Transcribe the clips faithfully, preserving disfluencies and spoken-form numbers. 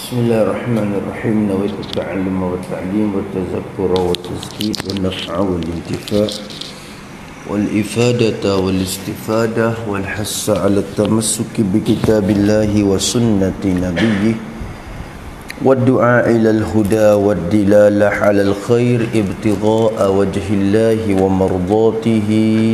بسم الله الرحمن الرحيم. نويت التعلم والتعليم والتذكر والتزكية والنفع والانتفاع والإفادة والاستفادة والحث على التمسك بكتاب الله وسنة نبيه والدعاء إلى الهدى والدلالة على الخير ابتغاء وجه الله ومرضاته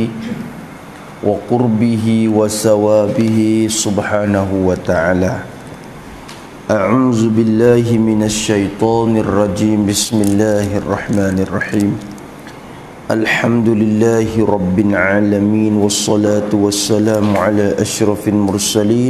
وقربه وثوابه سبحانه وتعالى. أعوذ بالله من الشيطان الرجيم. بسم الله الرحمن الرحيم. الحمد لله رب العالمين والصلاة والسلام على أشرف المرسلين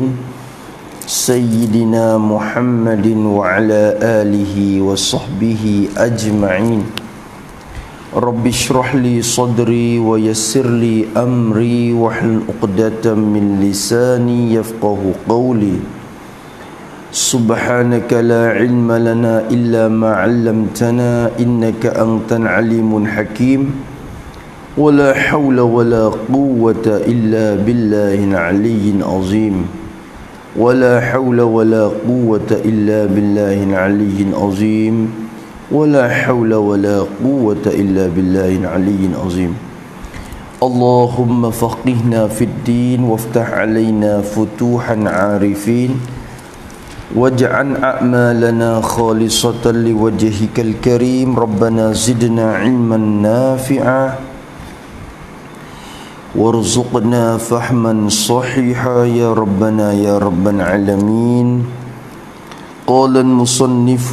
سيدنا محمد وعلى آله وصحبه أجمعين. رب اشرح لي صدري ويسر لي أمري واحلل عقدة من لساني يفقه قولي. سبحانك لا علم لنا إلا ما علمتنا إنك أنت العليم الحكيم ولا حول ولا قوة إلا بالله العلي العظيم ولا حول ولا قوة إلا بالله العلي العظيم ولا حول ولا قوة إلا بالله العلي العظيم. اللهم فقهنا في الدين وافتح علينا فتوحا عارفين واجعل أعمالنا خالصة لوجهك الكريم. ربنا زدنا علما نافعا وارزقنا فهما صحيحا يا ربنا يا رب العالمين. قال المصنف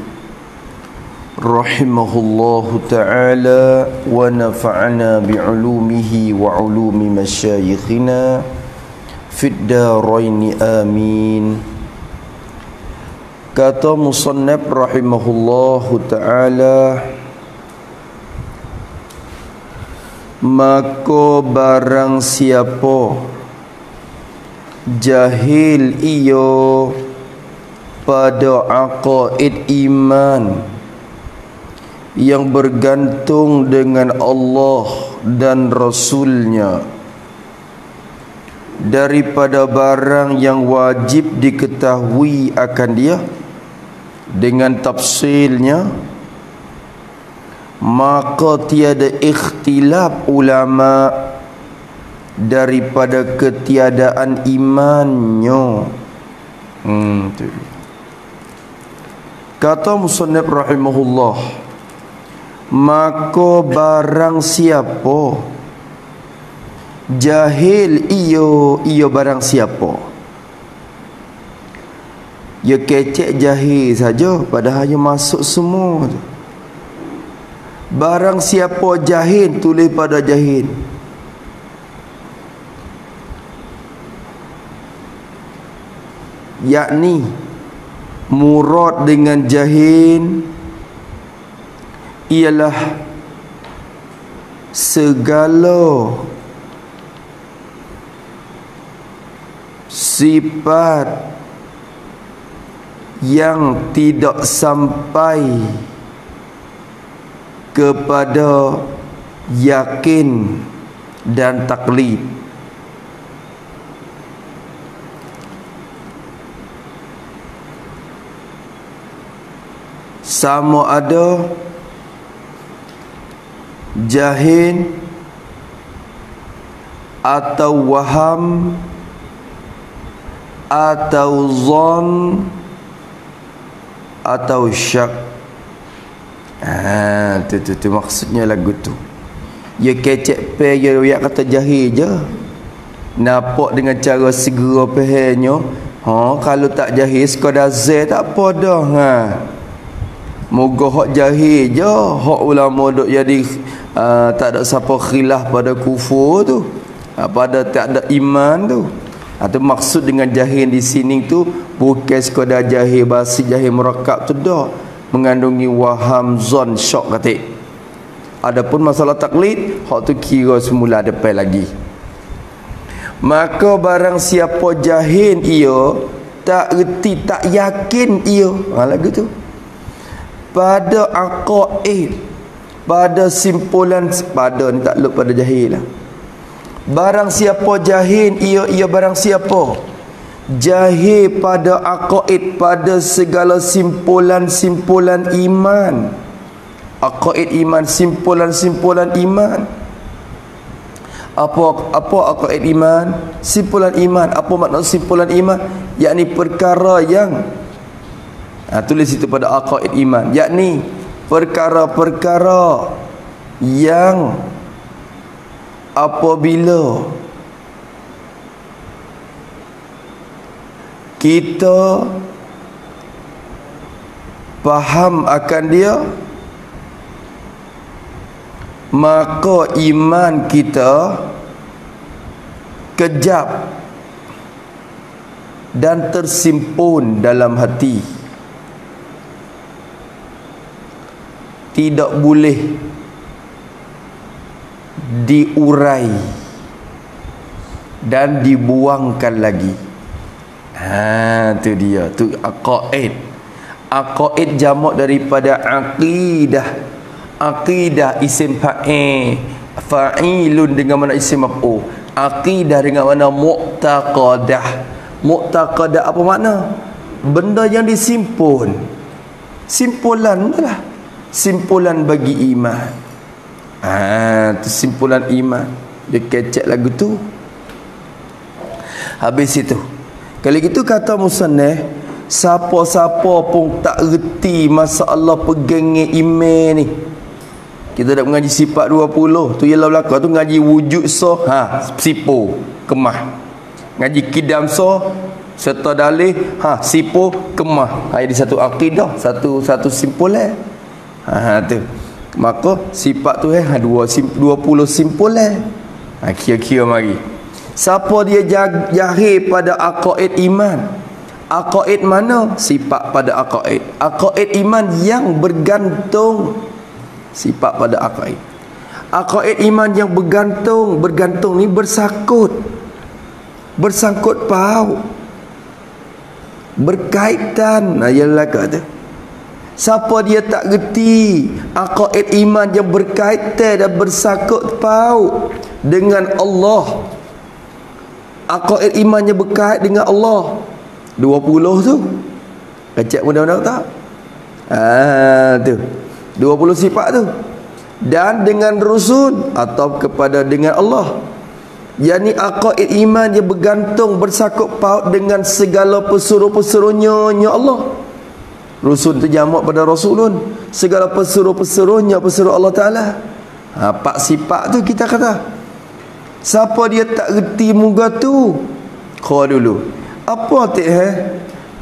رحمه الله تعالى ونفعنا بعلومه وعلوم مشايخنا في الدارين آمين. Kata musannaf rahimahullahu ta'ala, maka barang siapa jahil iyo pada aqaid iman yang bergantung dengan Allah dan Rasulnya daripada barang yang wajib diketahui akan dia dengan tafsilnya, maka tiada ikhtilaf ulama daripada ketiadaan imannya. Hmm, tu. Kata musannaf rahimahullah, maka barang siapa jahil iyo iyo barang siapa, ya kecek jahil saja padahal dia masuk semua tu. Barang siapa jahil, tulis pada jahil. Yakni murad dengan jahil ialah segala sifat yang tidak sampai kepada yakin dan taklid. Sama ada jahil atau waham atau zon atau syak. Ah, tu tu tu maksudnya lagu tu. Ya kecek pe ya ya kata jahil je. Nampak dengan cara segera fahamnya. Ha, kalau tak jahil sekadar z tak apa dah. Ha. Moga hak jahil je, hak ulama duk jadi uh, tak ada siapa khilaf pada kufur tu. Ha, pada tak ada iman tu. Atau maksud dengan jahil di sini tu bukan sekadar jahil basi, jahil murakkab tu dah, mengandungi waham, zon, syak katik. Adapun masalah taklid, hak tu kira semula depan lagi. Maka barang siapa jahil ia, tak reti, tak yakin ia, ha, lagu tu, pada aqaid, pada simpulan, pada ni tak lupa pada jahil lah. Barang siapa jahil ia ia barang siapa jahil pada aqaid, pada segala simpulan-simpulan iman. Aqaid iman, simpulan-simpulan iman. Apa apa aqaid iman? Simpulan iman. Apa makna simpulan iman? Yakni perkara yang ha, tulis itu pada aqaid iman, yakni perkara-perkara yang apabila kita faham akan dia, maka iman kita kejap dan tersimpun dalam hati, tidak boleh diurai dan dibuangkan lagi. Ha, tu dia, tu aqaid. Aqaid jamak daripada aqidah. Aqidah isim fa'il, fa'ilun dengan mana isim maf'ul. Aqidah dengan mana mu'taqadah. Mu'taqadah apa makna? Benda yang disimpun. Simpulan lah. Simpulan bagi iman. Ah, tu simpulan iman. Dia kecek lagu tu. Habis itu, kalau gitu kata musannaf, siapa-siapa pun tak reti masalah pegangnya iman ni. Kita dah mengaji sifat dua puluh tu ialah belaka tu ngaji wujud so, ha, sipo, kemah. Ngaji kidam so serta dalih, ha, sipo, kemah. Ha, di satu akidah, satu satu simpulan. Ha, tu. Maka sifat tu eh dua dua puluh simpulan. Ha, kira-kira mari. Siapa dia jahil pada aqaid iman? Aqaid mana? Sifat pada aqaid. Aqaid iman yang bergantung. Sifat pada aqaid. Aqaid iman yang bergantung. Bergantung ni bersangkut. Bersangkut paut. Berkaitan. Nah, ialah kata. Siapa dia tak gerti aqaid iman yang berkaitan dan bersangkut paut dengan Allah. Aqaid iman yang berkait dengan Allah. Dua puluh tu kecek mudah-mudahan tak? Ah, tu dua puluh sifat tu. Dan dengan rusul atau kepada dengan Allah, yakni aqaid iman yang bergantung bersangkut paut dengan segala pesuruh-pesuruhnya nya Allah. Rusul tu jamak pada rasulun. Segala pesuruh-pesuruhnya pesuruh Allah Ta'ala. Ha, empat sifat tu kita kata. Siapa dia tak reti muka tu? Kau dulu. Apa tu eh?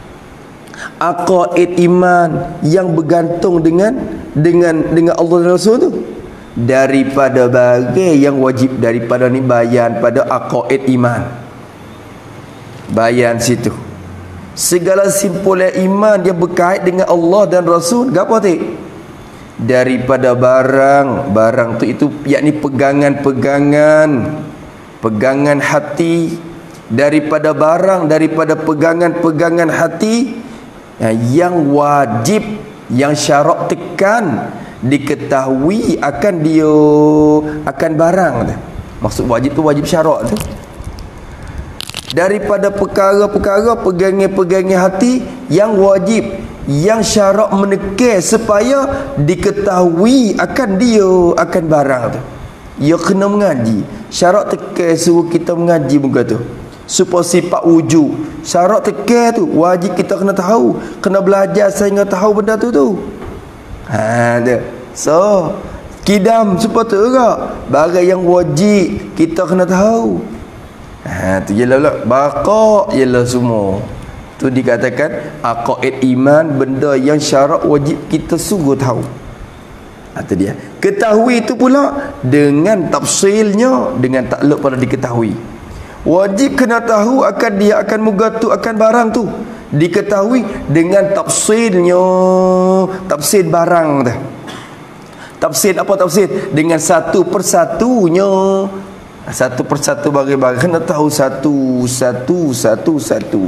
Aqaid iman yang bergantung dengan dengan dengan Allah dan Rasul tu. Daripada bagai yang wajib, daripada ni bayan pada aqaid iman. Bayan situ. Segala simpulan iman yang berkait dengan Allah dan Rasul, gapo tu? Daripada barang, barang tu itu yakni pegangan-pegangan, pegangan hati, daripada barang, daripada pegangan-pegangan hati yang wajib, yang syarak tekan diketahui akan dia, akan barang tu. Maksud wajib tu wajib syarak tu. Daripada perkara-perkara pegangan-pegangan hati yang wajib, yang syarak menekeh supaya diketahui akan dia, akan barang tu. Ia kena mengaji. Syarak tekeh suruh kita mengaji muka tu. Supaya sifat wujud. Syarak tekeh tu wajib kita kena tahu, kena belajar sehingga tahu benda tu tu. Ha dia. So, kidam supaya tu juga. Barang yang wajib kita kena tahu. Ha tu jelah pula. Baqa ialah semua. Tu dikatakan aqaid iman, benda yang syarak wajib kita sungguh tahu. Itu dia. Ketahui itu pula dengan tafsilnya, dengan takluk pada diketahui. Wajib kena tahu akan dia, akan mugatu, akan barang tu. Diketahui dengan tafsilnya, tafsir barang tu. Tafsir apa tafsir? Dengan satu persatunya. Satu persatu bagi-bagi kena tahu satu, satu, satu, satu.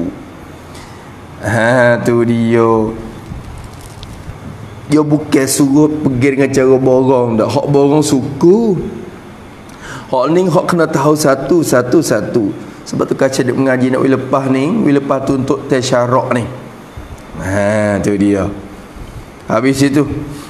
Ha tu dia. Dia bukan suruh pergi dengan cara borong dah. Hak borong suku. Hak ni hak kena tahu satu, satu, satu. Sebab tu kaca dia mengaji nak lepas ni, lepas tu untuk tasyarak ni. Ha, tu dia. Habis itu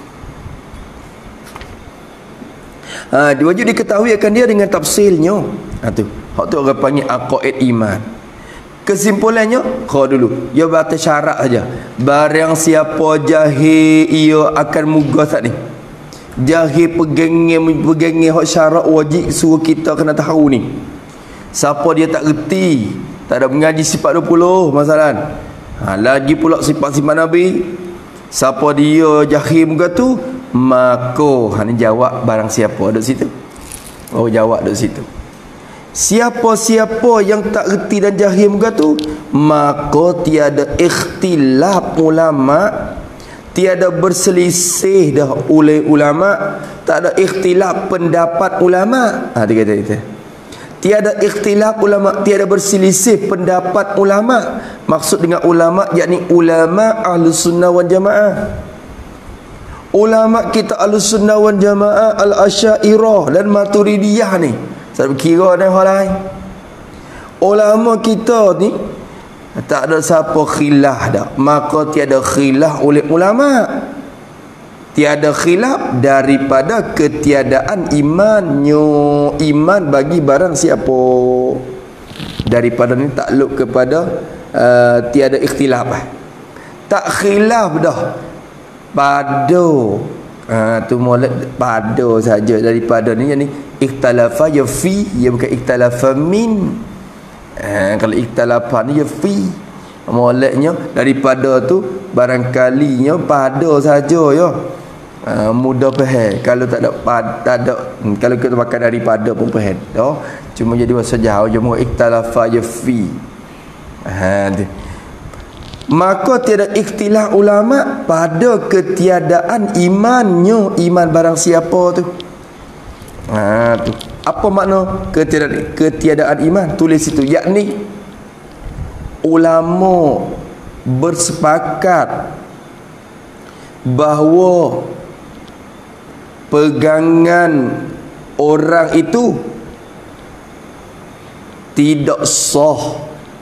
ha, dia wajib diketahui akan dia dengan tafsilnya. Ha tu. Hak tu orang panggil aqaid iman. Kesimpulannya, kau dulu, ia batas syarat saja. Barang siapa jahil ia akan muga saat ni. Jahil pegangnya pegangnya hak syarat wajib suruh kita kena tahu ni. Siapa dia tak reti, tak ada mengaji sifat dua puluh masalah. Ha, lagi pula sifat-sifat Nabi. Siapa dia jahil muka tu, maka ha ni jawab barang siapa duduk situ. Oh jawab duduk situ. Siapa-siapa yang tak reti dan jahil muka tu, maka tiada ikhtilaf ulama, tiada berselisih dah oleh ulama, tak ada ikhtilaf pendapat ulama. Ha dia kata itu. Tiada ikhtilaf ulama, tiada berselisih pendapat ulama. Maksud dengan ulama yakni ulama Ahlus Sunnah wal Jamaah. Ulama kita Ahlus Sunnah wal Jamaah Al-Asy'ariyah dan Maturidiyah ni. Saya kira ada hal lain. Ulama kita ni tak ada siapa khilaf dah. Maka tiada khilaf oleh ulama. Tiada khilaf daripada ketiadaan imannya. Iman bagi barang siapa. Daripada ni takluk kepada uh, tiada ikhtilaf. Tak khilaf dah. Pada uh, tu mulai pada saja daripada ni. Yani ikhtalafa ya fi, ya bukan ikhtalafa min. Uh, kalau ikhtalafa ni ya fi. Moleknya daripada tu barangkalinya pada saja ya. Uh, mudah faham. Kalau tak ada tak ada hmm, kalau kita makan daripada pun faham. Dah. Cuma jadi bahasa jauh je mu ikhtalafa ya fi. Ha tu. Maka tiada ikhtilaf ulama pada ketiadaan imannya, iman barang siapa tu. Ha tu. Apa makna ketiadaan ketiadaan iman? Tulis situ, yakni ulama bersepakat bahawa pegangan orang itu tidak sah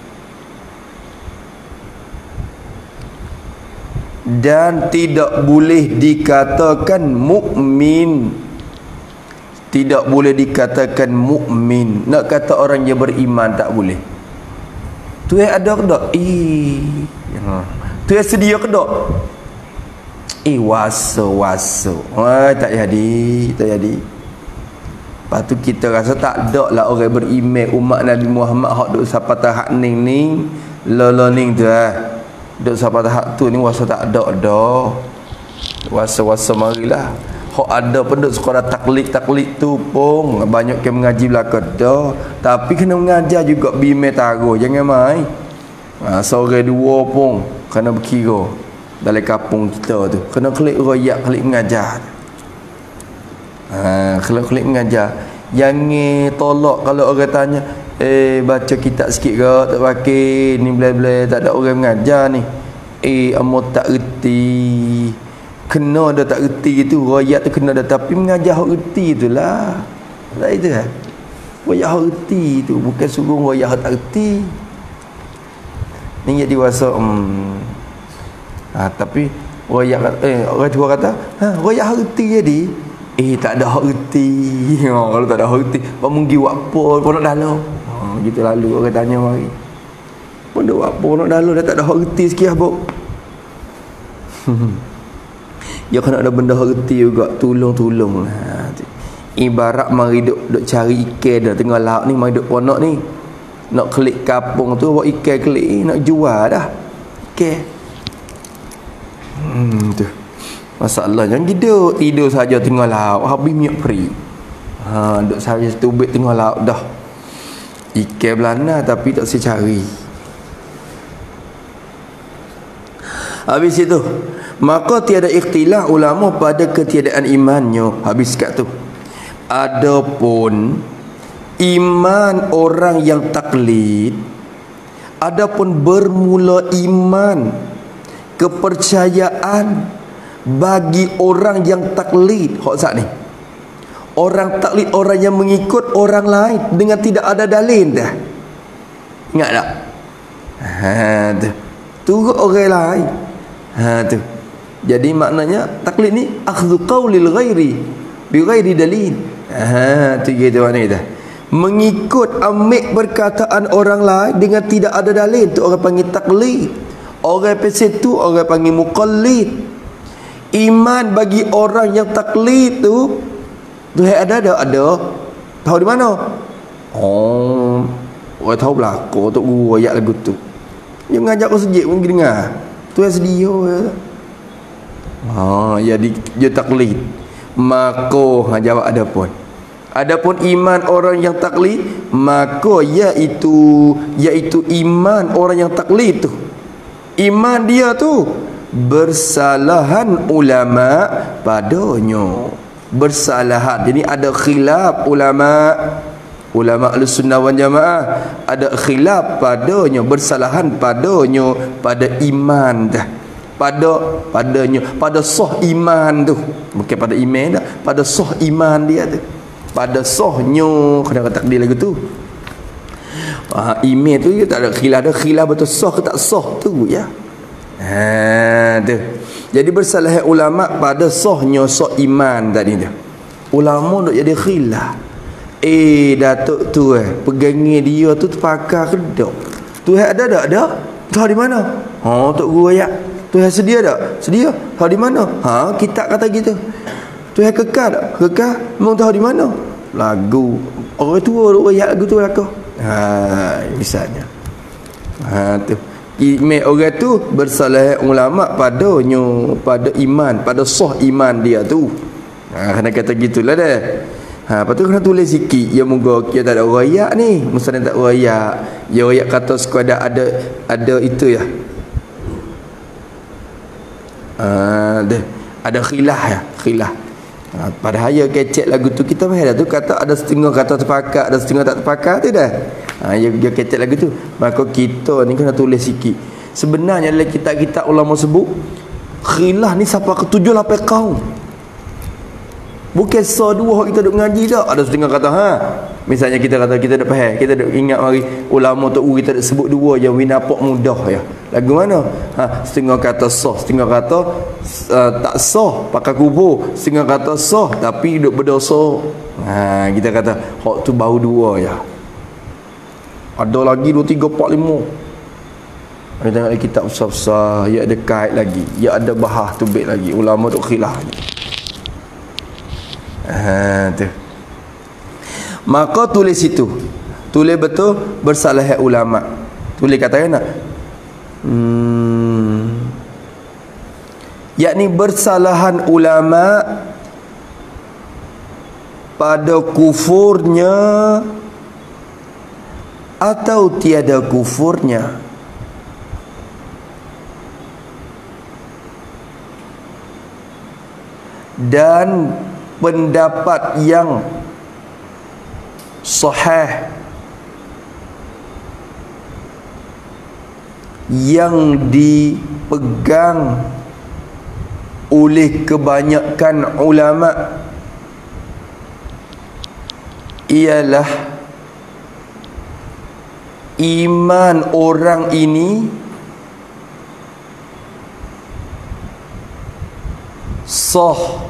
dan tidak boleh dikatakan mukmin. Tidak boleh dikatakan mukmin. Nak kata orang yang beriman tak boleh. Tu yang ada ke tak? Eh, tu yang sedia ke tak? Eh, waso-waso. Wah, tak jadi, tak jadi. Lepas tu kita rasa tak ada lah orang beriman umat Nabi Muhammad hak duk sampai tahap ning ning lolo ning tu ah. Duk sampai tahap tu ni wasa tak ada dah. Wasa-wasa marilah. Hak ada pun duk sekolah taklid-taklid tu pun banyak yang mengaji belaka dah. Tapi kena mengajar juga bime taruh, jangan mai. Ha, sore dua pun kena berkira dalam kampung kita tu. Kena klik royak, klik mengajar. Ha, klik-klik mengajar. Jangan tolak kalau orang tanya, eh baca kitab sikit ke, tak pakai ni bla-bla, tak ada orang mengajar ni. Eh amo tak reti. Kena dah tak reti gitu, royak tu kena dah, tapi mengajar hak reti itulah. Tak itu kan? Royak hak reti tu, bukan suruh royak hak tak reti. Ni jadi wasa hmm. Ha, tapi royak eh orang tua kata, ha royak hak reti jadi. Eh tak ada hak reti. Ha, kalau tak ada hak reti, apa mungkin buat apa pun nak dalam. Ha gitu lalu orang tanya mari. Pun dak buat apa nak dalam dah tak ada hak reti sikit apa. Ya kena ada benda hak reti juga, tolong-tolong. Ha, ibarat mari duk duk cari ikan dah tengah laut ni, mari duk ponok ni. Nak klik kapung tu buat ikan klik, nak jual dah. Ikan. Hmm tu. Masalahnya tidur, tidur saja tengah laut, habis minyak free. Ha, duk saja setubik tengah laut dah. Ikan belana tapi tak saya cari. Habis itu, maka tiada ikhtilaf ulama pada ketiadaan imannya. Habis kat tu. Adapun iman orang yang taklid, adapun bermula iman, kepercayaan bagi orang yang taklid, hak sat ni. Orang taklid, orang yang mengikut orang lain dengan tidak ada dalil dah. Ingat tak? Ha tu. Turut orang lain. Ha tu. Jadi maknanya taklid ni akhdhu qaulil ghairi bi ghairi dalil. Ha tu gitu makna kita. Mengikut ambil perkataan orang lain dengan tidak ada dalil, tu orang panggil taklid. Orang pasal tu orang panggil muqallid. Iman bagi orang yang taklid tu, Tuhan ada ada ada. Tahu di mana? Oh, orang tahu belakang tok guru ayat lagu tu. Dia ngajak kau sejik pun dengar. Tuhan sedia ya. Ha, jadi dia taklid. Maka ha, jawab ada pun. Adapun iman orang yang taklid, maka iaitu iaitu iman orang yang taklid tu. Iman dia tu bersalahan ulama padanya. Bersalahan. Jadi ada khilaf ulama. Ulama Ahlussunnah wal Jamaah ada khilaf padanya, bersalahan padanya pada iman dah. Pada padanya, pada sah iman tu. Bukan pada iman dah, pada sah iman dia tu. Pada sahnya kena kata takdir lagu tu. Ah, iman tu tak ada khilaf, ada khilaf betul sah ke tak sah tu ya. Ha tu. Jadi bersalah ulama pada sahnya sah iman tadi tu. Ulama duk jadi khilaf. Eh datuk tu eh pegangi dia tu terpakar ke tak? Tu ada tak ada? Tahu di mana? Ha tok guru ayat. Tu sedia tak? Sedia. Tahu di mana? Ha kitab kata gitu. Tu yang kekal tak? Kekal? Memang tahu di mana? Lagu orang tua duk ayat lagu tu belaka. Ha misalnya. Ha tu. Iman orang tu bersalah ulama padanya, pada iman, pada sah iman dia tu. Ha kena kata gitulah dah. Ha lepas tu kena tulis sikit. Ya moga kita tak ada rayak ni. Mesti tak rayak. Ya rayak kata sekadar ada ada itu ya. Ah uh, ada khilaf ya, khilaf. Ha, padahal ya kecek lagu tu kita faham dah tu kata ada setengah kata terpakat, ada setengah tak terpakat tu dah. Ha ya dia kecek lagu tu. Maka kita ni kena tulis sikit. Sebenarnya dalam kitab-kitab ulama sebut khilaf ni siapa ketujuh lapan kaum. Bukan so dua kita duk ngaji dah. Ada setengah kata ha. Misalnya kita kata kita dak faham, kita dak ingat mari ulama tu kita dak sebut dua yang winapak mudah ya. Lagu mana? Ha, setengah kata sah, setengah kata uh, tak sah, pakai kubur, setengah kata sah tapi duk berdosa. Ha, kita kata hak tu baru dua ya. Ada lagi dua tiga empat lima. Kita tengok kitab besar-besar, ya ada kait lagi, ya ada bahas tu baik lagi. Ulama tu khilaf. Ha tu. Maka tulis itu. Tulis betul bersalah ulama. Tulis katakan nak. Hmm. Yakni bersalahan ulama pada kufurnya atau tiada kufurnya. Dan pendapat yang sahih yang dipegang oleh kebanyakan ulama ialah iman orang ini sah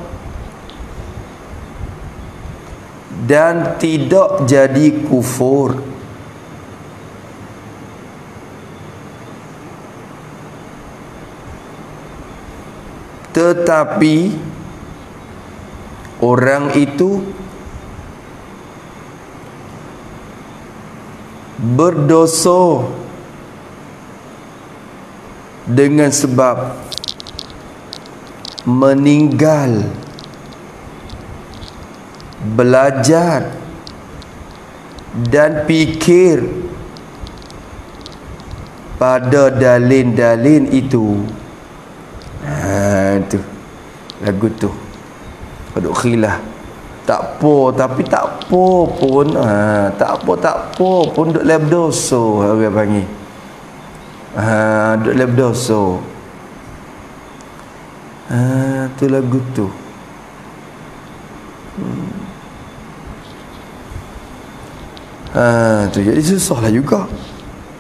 dan tidak jadi kufur. Tetapi orang itu berdosa dengan sebab meninggal belajar dan fikir pada dalil-dalil itu. Ha tu. Lagu tu. Duk khilaf. Tak apa tapi tak apa pun. Ha tak apa tak apa pun duk leb dosa orang panggil. Ha duk leb dosa. Ha tu lagu tu. Hmm. Ha tu jadi susahlah juga.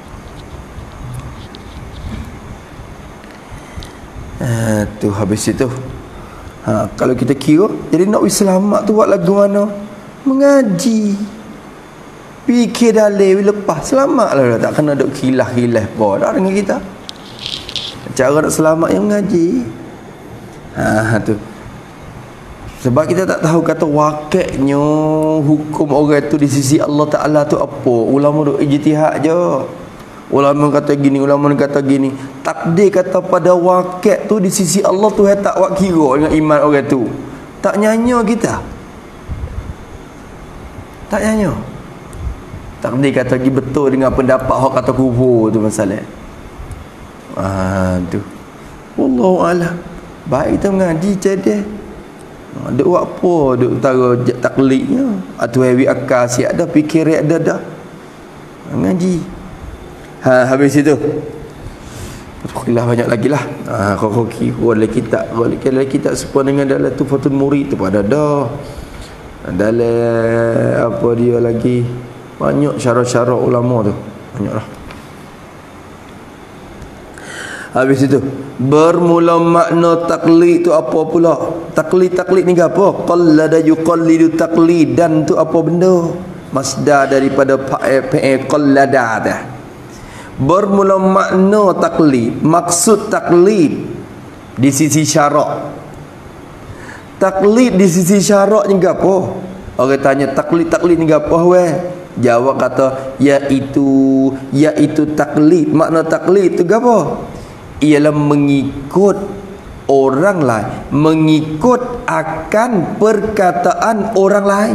Ha, tu habis itu. Ha, kalau kita kira, jadi nak wis selamat tu buat lagu mana? Mengaji. Fikir dalil lepas selamat lah, tak kena duk kilah-kilah apa dah dengan kita. Cara nak selamat yang mengaji. Ha tu. Sebab kita tak tahu kata wakilnya hukum orang tu di sisi Allah Taala tu apa. Ulama duk ijtihad je. Ulama kata gini, ulama kata gini. Takdir kata pada wakil tu di sisi Allah tu tak wak kira dengan iman orang tu. Tak nyanyi kita. Tak nyanyi. Takdir kata lagi betul dengan pendapat hak kata kubur tu masalah. Ah tu. Wallahu a'lam. Baik kita mengaji cerdas. Duk buat apa? Duk tara taklidnya. Atu hewi akal siap dah, fikir ada dah. Mengaji. Ha habis itu. Alhamdulillah banyak lagi lah. Ha kau kira dalam kitab, dalam kitab sepon dengan dalam tu Fathul Murid tu pada dah. Dalam apa dia lagi? Banyak syarah-syarah ulama tu. Banyaklah. Habis itu bermula makna taklid tu apa pula? Taklid-taklid ni apa? Qallada yuqallidu taqlidan tu apa benda? Masdar daripada fa'il qallada dah. Bermula makna taklid, maksud taklid di sisi syarak. Taklid di sisi syarak ni apa? Orang tanya taklid-taklid ni apa weh? Jawab kata iaitu iaitu taklid. Makna taklid tu apa? Ialah mengikut orang lain, mengikut akan perkataan orang lain.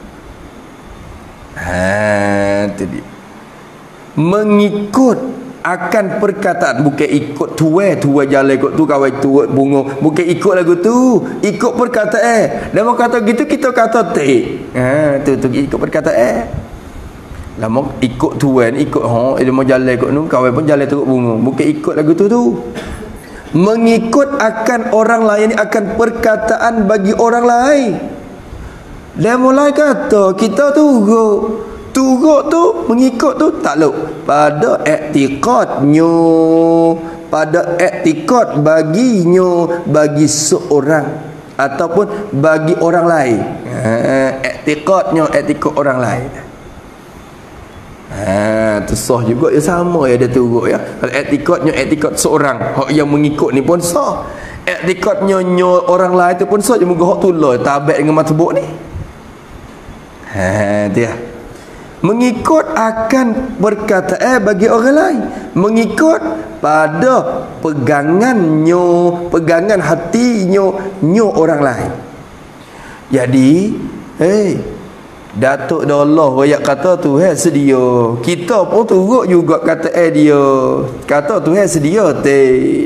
Ha, tu dia. Mengikut akan perkataan, bukan ikut tuai tuai jalan ikut tu kawan tu bunga, bukan ikut lagu tu, ikut perkataan. Eh dan mau kata gitu kita kata te. Ha, tu tu ikut perkataan. Eh lama ikut tuan, ikut ha, dia mau jalan ikut nu, kawan pun jalan teruk bunga. Bukan ikut lagu tu tu. Mengikut akan orang lain, akan perkataan bagi orang lain. Dia mulai kata kita turut. Turut tu, mengikut tu takluk pada i'tiqadnya, pada i'tiqad baginya, bagi seorang ataupun bagi orang lain. Ha, i'tiqadnya, i'tiqad orang lain. Ha, tu sah juga ya, sama ya dia turut ya. Kalau i'tiqadnya i'tiqad seorang, hak yang mengikut ni pun sah. I'tiqadnya nyo orang lain tu pun sah, je moga hak tulah tabak dengan matbuk ni. Ha, dia mengikut akan perkataan bagi orang lain, mengikut pada pegangannya, pegangan hatinya nyo orang lain. Jadi hey, Datuk Allah royak kata tu hey, sedia. Kita pun turut juga kata eh dia. Kata tu hey, sedia te.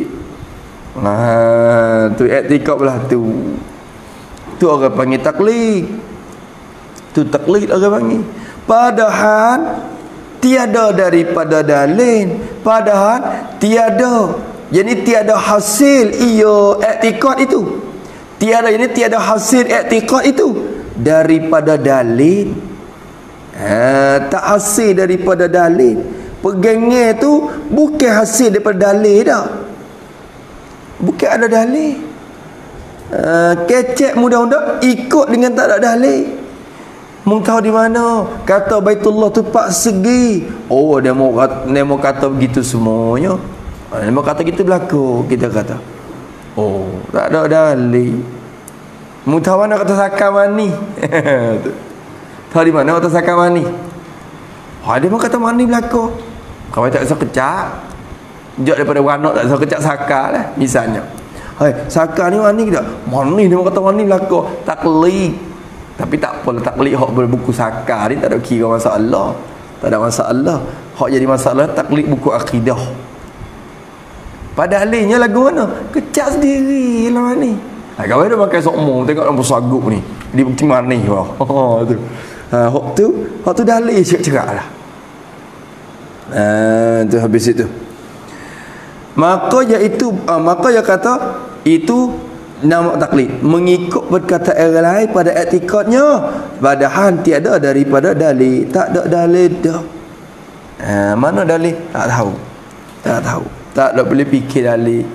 Ha, tu i'tikad belah tu. Tu orang panggil taklid. Tu taklid orang panggil. Padahal tiada daripada dalil, padahal tiada, jadi tiada hasil ia i'tikad itu, tiada ini tiada hasil i'tikad itu daripada dalil. Ha, tak hasil daripada dalil. Pegangan tu bukan hasil daripada dalil dah, bukan ada dalil. Ha, kecek mudah-mudah ikut dengan tak ada dalil. Mung tahu di mana kata Baitullah tu pak segi. Oh dia mau dia mau kata begitu semuanya. Dia mau kata gitu berlaku, kita kata. Oh, tak ada dalil. Mung tahu mana kata sakamani. Tahu di mana kata sakamani? Ha, dia mau kata mani berlaku. Kau tak usah kecak. Jauh daripada beranak tak usah kecak saka lah misalnya. Hai, saka ni mani ke tak? Mani dia mau kata mani berlaku. Taklid. Tapi tak apa, taklid hak berbuku saka ni tak ada kira masalah. Tak ada masalah. Hak jadi masalah taklid buku akidah. Padahalnya lagu mana? Kecak sendiri lah ni. Ha, kawan dia pakai sokmo, tengok nombor sagup ni. Dia bukti manis wah. Ha tu. Ha hak tu, hak tu dalil cerak-ceraklah. Ha tu habis itu. Maka iaitu uh, maka dia kata itu nama taklid, mengikut perkataan orang lain pada i'tikadnya, padahal tiada daripada dalil. Tak ada dalil dah. Ha, mana dalil? Tak tahu. Tak tahu. Tak ada boleh fikir dalil.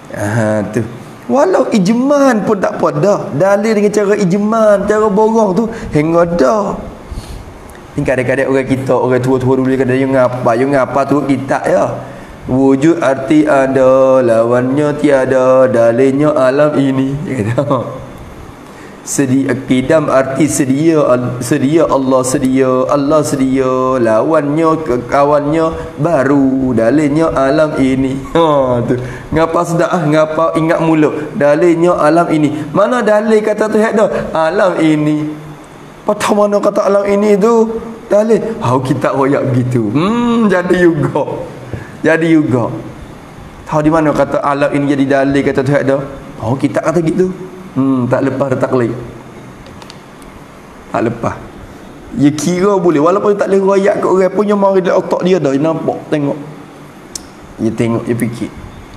Ha tu. Walau ijman pun tak apa dah. Dalil dengan cara ijman, cara borong tu hingga dah. Ni kadang-kadang orang kita, orang tua-tua dulu kadang yang ngapa, yang ngapa tu kita ya. Wujud arti ada, lawannya tiada, dalilnya alam ini. Kata. Sedia kidam arti sedia, sedia Allah sedia, Allah sedia, lawannya kawannya baru, dalilnya alam ini. Ha tu. Ngapa sedak ah, ngapa ingat mula, dalilnya alam ini. Mana dalil kata Tuhan dah? Alam ini. Patah mana kata alam ini tu? Dalil. Hau kita royak begitu. Hmm jadi juga. Jadi juga. Tahu di mana kata alam ini jadi dalil kata Tuhan dah? Oh kita kata gitu. Hmm, tak lepas tak taklid. Tak lepas. Ya kira boleh walaupun tak boleh royak kat orang punya mari dalam otak dia dah, dia nampak tengok. Dia tengok, dia fikir.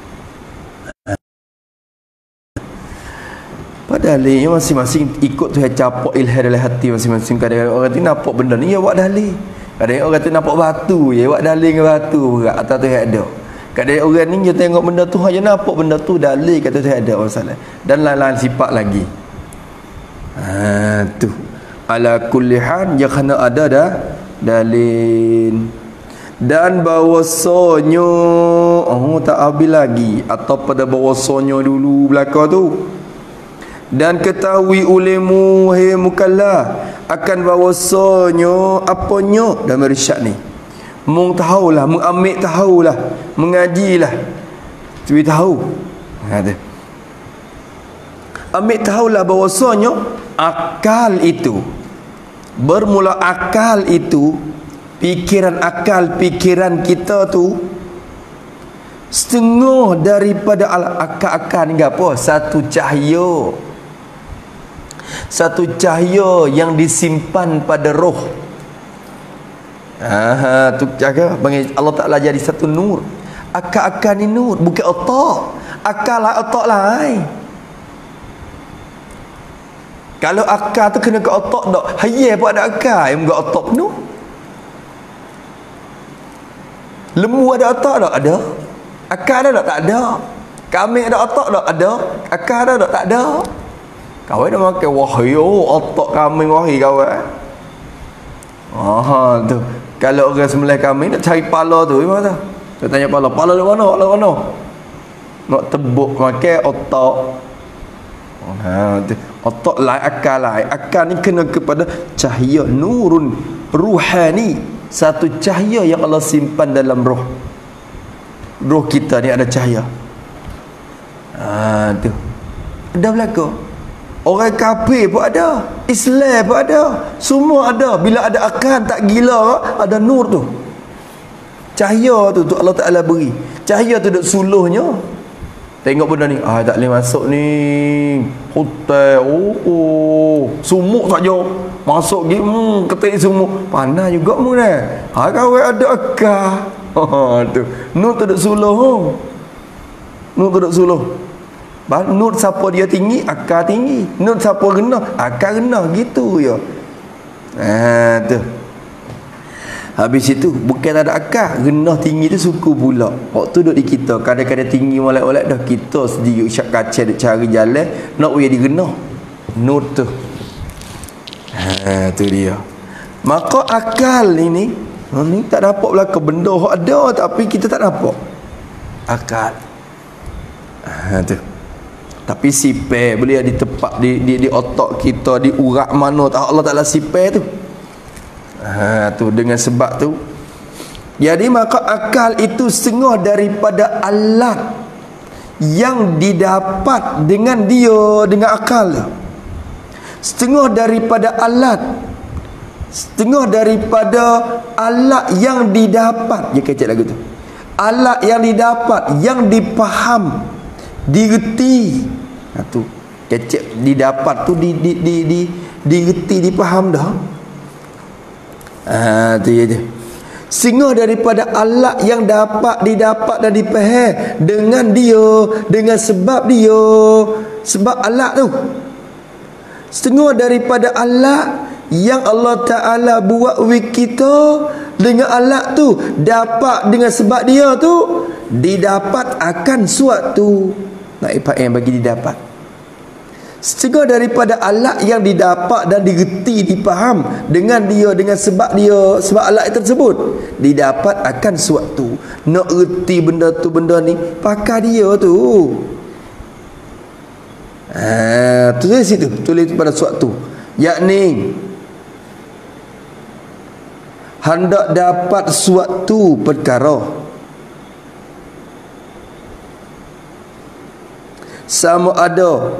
Padahal ni masing-masing ikut tu capak ilham dalam hati masing-masing. Kadang-kadang orang tu nampak benda ni ya buat dalil. Kadang-kadang orang tu nampak batu, ya buat dalil dengan batu berat atas tu ada. Kadang orang ni dia tengok benda tu hanya nampak benda tu dalil kata tak ada masalah. Dan lain-lain sifat lagi. Ha tu. Ala kulli hal ya kena ada dah dalil. Dan bahawasanya oh tak habis lagi atau pada bahawasanya dulu belaka tu. Dan ketahui olehmu hai mukallaf akan bahawasanya apanya dalam irsyad ni. Mung tahulah, mung ambil tahulah, mengajilah. Cuba tahu. Ada. Ambil tahulah bahawasanya akal itu bermula akal itu pikiran akal pikiran kita tu setengah daripada akal-akal ni apa? Satu cahaya. Satu cahaya yang disimpan pada roh. Ah, tu jaga bagi Allah Taala jadi satu nur. Akal-akal ni nur, bukan otak. Akal lah otak lain. Kalau akal tu kena ke otak dak, hayya pun ada akal, yang bukan otak penuh. Lembu ada otak dak? Ada. Akal ada dak? Tak ada. Kambing ada otak dak? Ada. Akal ada dak? Tak ada. Kau dah makan wahyu otak kambing wahyu kau eh. Ah tu. Kalau orang sembelih kambing nak cari pala tu gimana? Dia tanya pala, pala di mana? Pala mana? Nak tebuk makan otak. Ha tu. Otak lain akal lain. Akal ni kena kepada cahaya nurun ruhani, satu cahaya yang Allah simpan dalam roh. Roh kita ni ada cahaya. Ha tu. Ada belaka. Orang kafir pun ada, Islam pun ada, semua ada. Bila ada akal tak gila, ada nur tu. Cahaya tu tu Allah Taala beri. Cahaya tu duk suluhnya. Tengok benda ni, ah tak boleh masuk ni. Hotel, oh, oh. Sumuk saja. Masuk gi, hmm, ketik sumuk. Panas juga mu dah. Ha kau ada akal. Ha tu. Nur tu duk suluh. Nur tu duk suluh. Nur siapa dia tinggi, akal tinggi. Nur siapa rendah, akal rendah. Gitu ya. Ha tu. Habis itu bukan ada akal, rendah tinggi tu suku pula. Waktu duduk di kita kadang-kadang tinggi molek-molek dah kita sendiri usyak kacau duk cari jalan nak we di rendah. Nur tu. Ha tu dia. Maka akal ini ni tak dapat belaka benda ada tapi kita tak dapat. Akal. Ha tu. Tapi sifat boleh di tempat di, di di otak kita, di urat mana tak Allah Taala sifat tu. Ha tu dengan sebab tu. Jadi maka akal itu setengah daripada alat yang didapat dengan dia dengan akal. Setengah daripada alat. Setengah daripada alat yang didapat. Dia kecek lagu tu. Alat yang didapat, yang dipaham, digerti. Ha tu kecek didapat tu di di di di digerti dipaham dah. Ah tu je. Sehingga daripada alat yang dapat didapat dan dipaham dengan dia, dengan sebab dia, sebab alat tu. Setengah daripada alat yang Allah Taala buat wik kita dengan alat tu dapat dengan sebab dia tu didapat akan suatu nak faham bagi didapat. Setengah daripada alat yang didapat dan digerti, dipaham dengan dia, dengan sebab dia, sebab alat tersebut didapat akan suatu. Nak erti benda tu, benda ni pakai dia tu. Ha, tulis situ, tulis pada suatu, yakni hendak dapat suatu perkara sama ada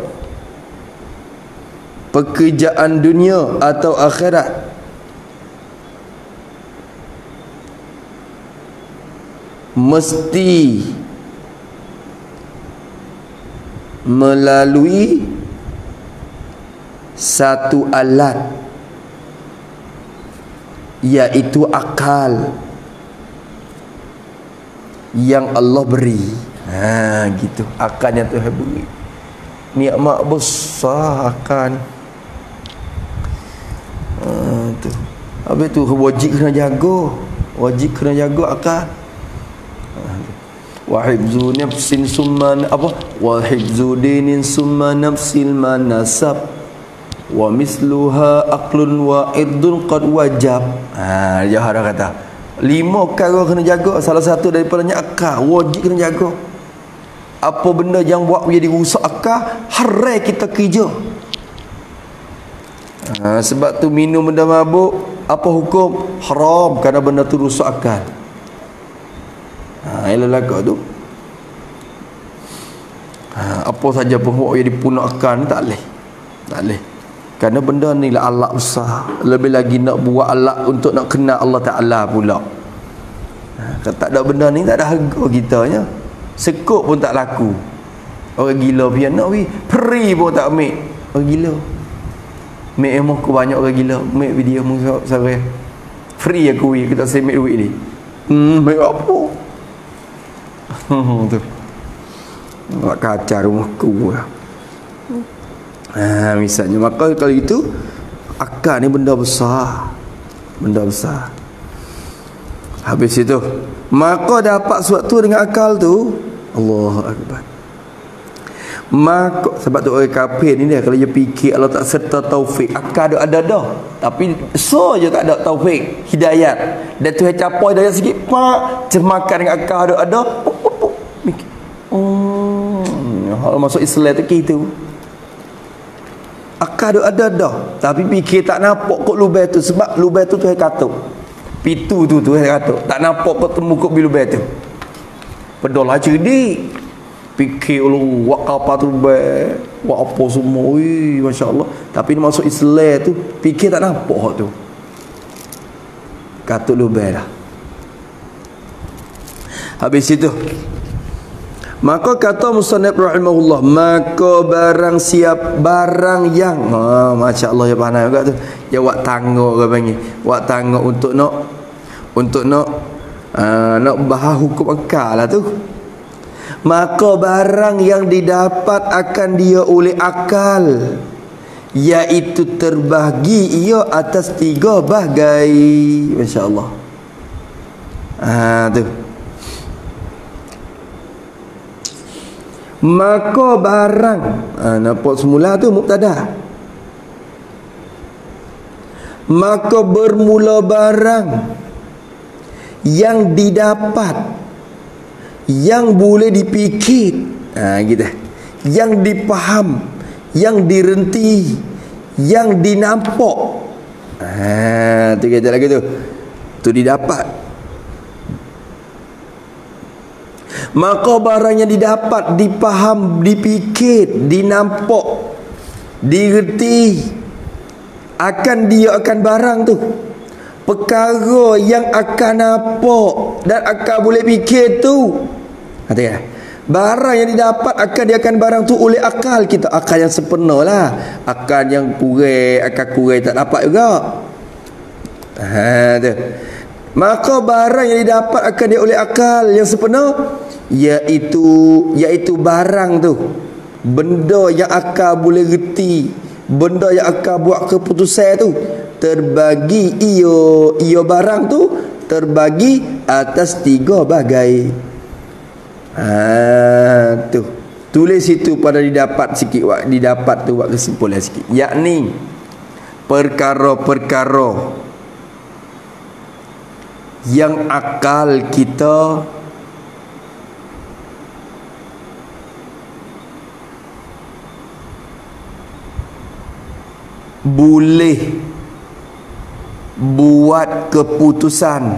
pekerjaan dunia atau akhirat, mesti melalui satu alat, iaitu akal yang Allah beri. Ha, gitu. Akal yang Tuhan beri. Nikmat besar akal. Ha, tu. Habis tu wajib kena jaga. Wajib kena jaga akal. Wa hifzu nafsin summa apa? Wa hifzu dinin summa nafsil manasab. Wa misluha aqlun wa irdun qad wajab. Ha, Jahara kata lima perkara kena jaga, salah satu daripadanya akal, wajib kena jaga. Apa benda yang buat menjadi rusak akal, haram kita kerja. Ha, sebab tu minum benda mabuk, apa hukum? Haram, kerana benda tu rusak akal. Ha, ialah lagu tu. Ha, apa saja pun buat jadi punak akal ni tak boleh. Tak boleh. Kerana benda ni lah alat besar. Lebih lagi nak buat alat untuk nak kenal Allah Ta'ala pula. Ha, kalau tak ada benda ni tak ada harga kitanya. Sekut pun tak laku. Orang gila pian nak wi, peri pun tak ambil. Orang gila. Mek emang aku banyak orang gila. Mek video muka saya. Free aku wi, kita semik duit ni. Hmm, mek apa? Hmm, tu. Nak kacau rumahku. Ha, misalnya, maka kalau itu akal ni benda besar. Benda besar. Habis itu, maka dapat sesuatu dengan akal tu, Allahu Akbar. Maka sebab tu orang kafir ni dia, kalau dia fikir Allah tak serta taufik, akal ada ada dah, tapi so je tak ada taufik, hidayat. Dan tu capai hidayat sikit, pak cemakan dengan akal ada ada. Hmm, hal masuk Islam tu gitu. Akal ada ada dah, tapi fikir tak nampak kok lubang tu, sebab lubang tu Tuhan katuk. Pitu tu tu Tuhan katuk. Tak nampak ketemu kok lubang tu. Pedolah cerdik. Fikir lu wak apa tu lubang, wak apa semua, ui, masya-Allah. Tapi ni masuk Islam tu, fikir tak nampak tu. Katuk lubang dah. Habis itu, maka kata musannif rahimahullah, maka barang siap barang yang ha, masya-Allah ya pandai juga tu. Ya wak tangga ke panggil. Wak tangga untuk nak untuk nak uh, nak bahas hukum akal lah tu. Maka barang yang didapat akan dia oleh akal, iaitu terbahagi ia atas tiga bahagai. Masya-Allah. Ah tu. Maka barang, ha, nampak semula tu mubtada. Maka bermula barang yang didapat, yang boleh dipikir, ha, gitu, yang dipaham, yang direnti, yang dinampak. Ha, tu kata lagi tu. Tu didapat. Maka barang yang didapat, dipaham, dipikir, dinampak, digerti, akan dia akan barang tu, perkara yang akan nampak dan akan boleh fikir tu. Kata ya, barang yang didapat akan dia akan barang tu oleh akal kita. Akal yang sempurna lah. Akal yang kurang, akal kurang tak dapat juga. Ha, tu. Maka barang yang didapat akan dia oleh akal yang sempurna, iaitu iaitu barang tu, benda yang akal boleh reti, benda yang akal buat keputusan tu, terbagi iyo iyo barang tu terbagi atas tiga bahagai. Ha, tu Tulis situ pada didapat sikit wak, didapat tu buat kesimpulan sikit. Yakni perkara-perkara yang akal kita boleh buat keputusan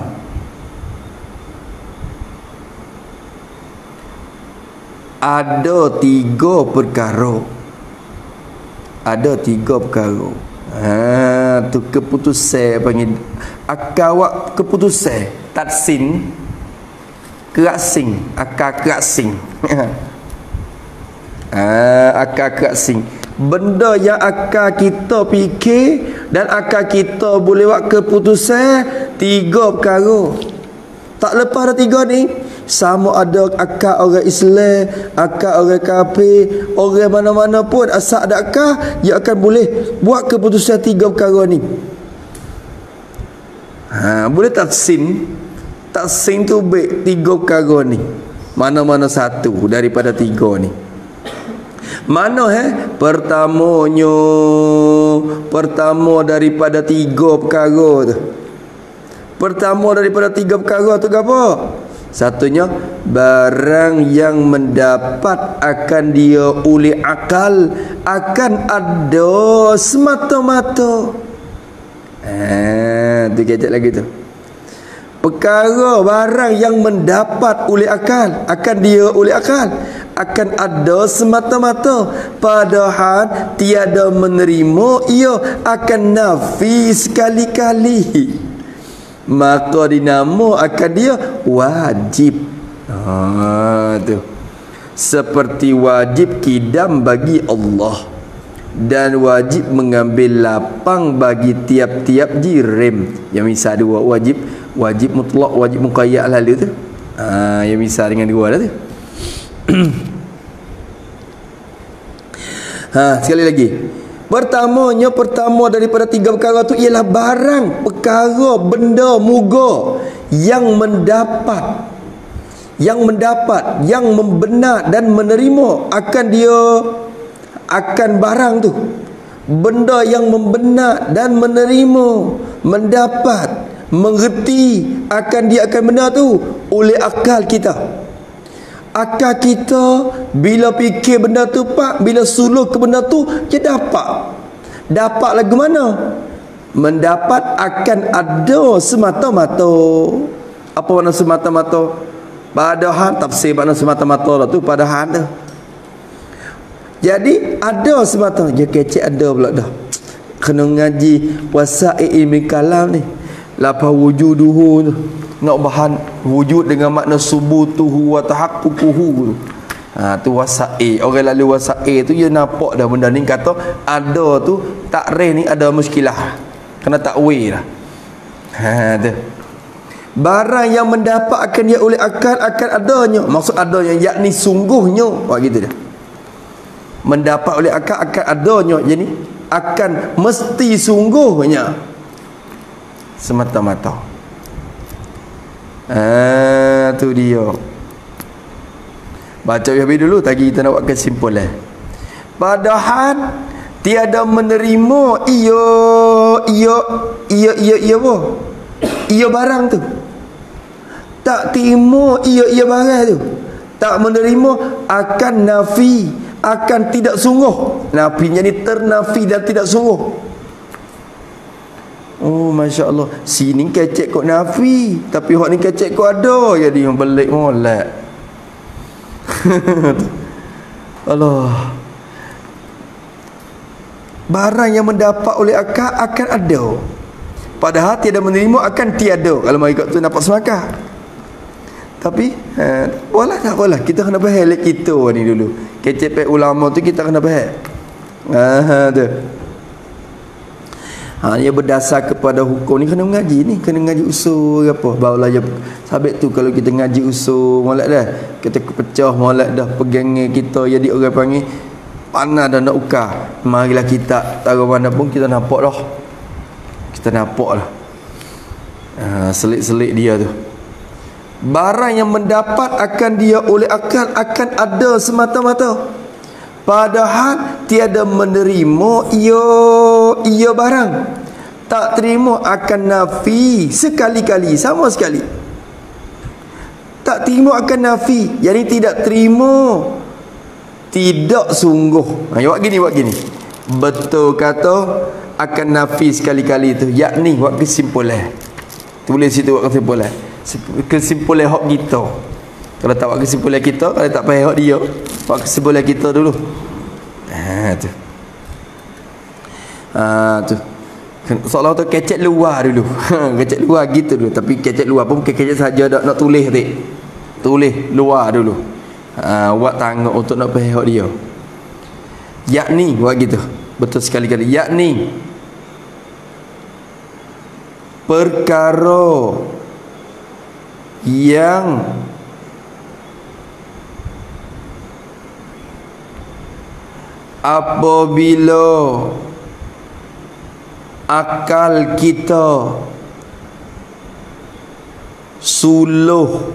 ada tiga perkara. Ada tiga perkara. Ha, tu keputusan panggil akawak keputusan tatsin kerasing akal kerasing. Ha, akal kerasing. Benda yang akal kita fikir dan akal kita boleh buat keputusan tiga perkara. Tak lepas dah tiga ni, sama ada akal orang Islam, akal orang kafir, orang mana-mana pun asal ada akal, dia akan boleh buat keputusan tiga perkara ni. Ha, boleh taksin. Taksin tu baik tiga perkara ni. Mana-mana satu daripada tiga ni. Mana eh? Pertamanya, pertama daripada tiga perkara tu. Pertama daripada tiga perkara tu apa? Satunya, barang yang mendapat akan dia oleh akal akan ada semata-mata. Ah, tu kecek lagi tu. Perkara barang yang mendapat oleh akal akan dia oleh akal akan ada semata-mata, padahal tiada menerima ia akan nafi sekali-kali. Maka dinamo akan dia wajib. Ha, tu. Seperti wajib kidam bagi Allah dan wajib mengambil lapang bagi tiap-tiap jirim. Yang misal dua wajib, wajib mutlak, wajib muqayyad lalu tu. Ha, yang misal dengan dua lah tu. Ha, sekali lagi. Pertamanya, pertama daripada tiga perkara tu ialah barang, perkara, benda, muga yang mendapat, yang mendapat, yang membenar dan menerima akan dia, akan barang tu. Benda yang membenar dan menerima, mendapat, mengerti akan dia akan benar tu oleh akal kita. Akal kita bila fikir benda tu pak, bila suluh ke benda tu, dia dapat. Dapat lagu mana? Mendapat akan ada semata-mata. Apa makna semata-mata? Padahal tafsir makna semata-mata lah tu, padahal ada. Jadi ada semata, dia kecek ada pula dah. Kena ngaji wasa'i ilmi kalam ni. Lapa wujuduhu tu. Nak bahan wujud dengan makna subutuhu wa tahaqququhu. Ha, tu wasa'i. Orang lalu wasa'i tu dia nampak dah benda ni, kata ada tu takrif ni ada muskilah. Kena takwil lah. Ha, tu. Barang yang mendapat akan dia oleh akal akan adanya. Maksud adanya yakni sungguhnya. Wah gitu dah. Mendapat oleh akal akan adanya. Jadi akan mesti sungguhnya. Semata-mata. Ah, tu dia. Baca habis dulu, tadi kita nak buat kesimpulan. Padahal tiada menerima ia ia ia ia ia apa? Ia barang tu. Tak terima ia ia barang tu. Tak menerima akan nafi, akan tidak sungguh. Nafinya ni ternafi dan tidak sungguh. Oh, Masya Allah. Sini kecek kok nafi, tapi hak ni kecek kok ada. Jadi yang belik molek. Allah. Barang yang mendapat oleh akal akan ada, padahal tiada menerima akan tiada. Kalau mai kat tu dapat semakah. Tapi ha, walah tak walah, kita kena faham lek kita ni dulu. Kecek pek ulama tu kita kena faham. Ha tu. Ha, dia berdasar kepada hukum ni, kena mengaji ni, kena mengaji usul apa. Barulah dia sabit tu kalau kita ngaji usul molek dah. Kita kepecah molek dah pegangnya kita jadi orang panggil panah dan nak ukar. Marilah kita taruh mana pun kita nampak dah. Kita nampak lah. Ha, selik-selik dia tu. Barang yang mendapat akan dia oleh akal akan ada semata-mata. Padahal tiada menerima ia ia barang. Tak terima akan nafi sekali-kali, sama sekali. Tak terima akan nafi, yang ini tidak terima, tidak sungguh. Ha, buat gini, buat gini. Betul kata akan nafi sekali-kali itu, yakni buat kesimpulan. Tulis situ buat kesimpulan. Kesimpulan hak kita. Kalau tak buat kesimpulan kita, kalau tak payah hak dia, buat kesimpulan kita dulu. Ha tu. Ha tu. Seolah tu kecek luar dulu. Kecek luar gitu dulu, tapi kecek luar pun kecek saja dak nak tulis dik. Tulis luar dulu. Ha, buat tangan untuk nak payah hak dia. Yakni buat gitu. Betul sekali-kali. Yakni perkara yang apabila akal kita suluh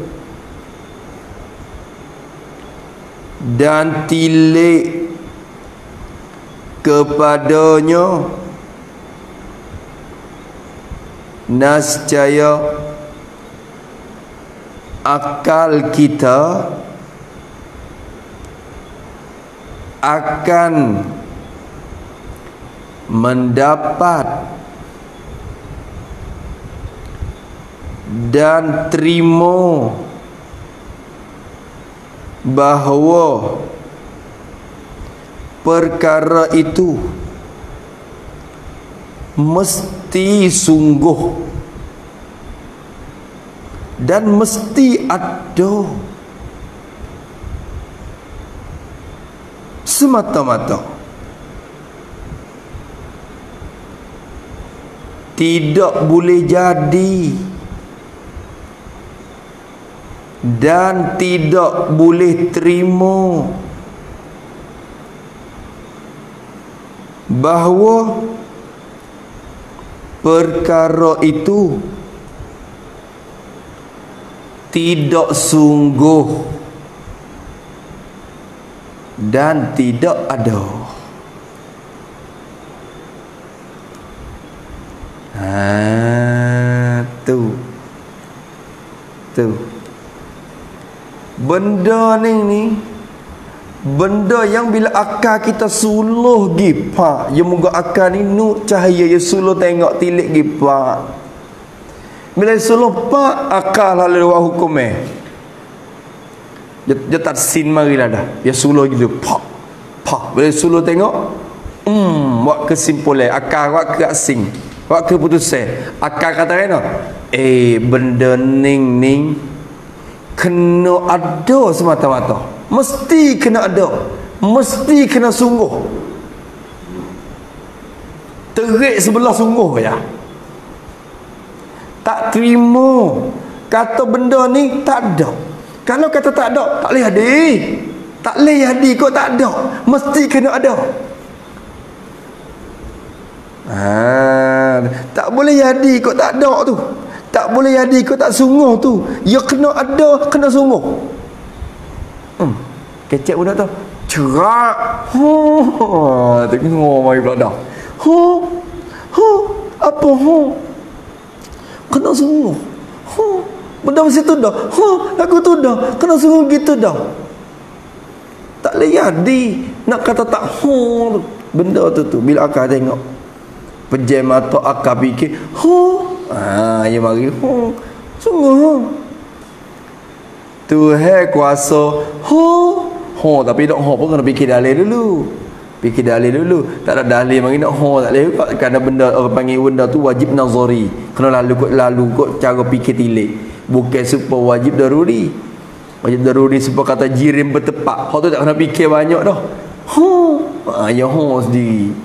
dan tilik kepadanya, nascaya akal kita akan mendapat dan terima bahawa perkara itu mesti sungguh dan mesti ada semata-mata, tidak boleh jadi dan tidak boleh terima bahawa perkara itu tidak sungguh dan tidak ada. Ha tu. Tu. Benda ni ni benda yang bila akal kita suluh gi pak, ya moga akal ni nu cahaya ya suluh tengok tilik gi pak. Bila suluh pak akal lalu hukum eh. Dia tak sin marilah dah. Ya suluh gitu pak. Pak. Bila suluh tengok hmm buat kesimpulan akal buat keasing. Buat keputusan. Akal kata kena eh benda ning ning kena ada semata-mata, mesti kena ada, mesti kena sungguh, terik sebelah sungguh ya. Tak terima kata benda ni tak ada. Kalau kata tak ada, tak boleh hadir, tak boleh hadir kok tak ada, mesti kena ada. Ha, tak boleh hadir kok tak ada tu, tak boleh jadi kau tak sungguh tu. Ya kena ada, kena sungguh. Hmm. Kecek pun tak tahu. Cerak. Ha, tengok mai pula dah. Ha. Ha, apa ha? Kena sungguh. Ha, benda mesti tu dah. Ha, lagu tu dah. Kena sungguh gitu dah. Tak boleh jadi nak kata tak ha tu. Benda tu tu bila akal tengok. Pejam mata akal fikir, ha. Ah, ya mari ha. Sungguh. Tuhan kuasa. Ha. Ha tapi nak ha pun kena fikir dalil dulu. Fikir dalil dulu. Tak ada dalil mari nak ha tak boleh kok kerana benda orang panggil benda tu wajib nazari. Kena lalu kot lalu kot cara fikir tilik. Bukan supaya wajib daruri. Wajib daruri supaya kata jirim bertepak. Hak tu tak kena fikir banyak dah. Ha. Ah ya ha sendiri.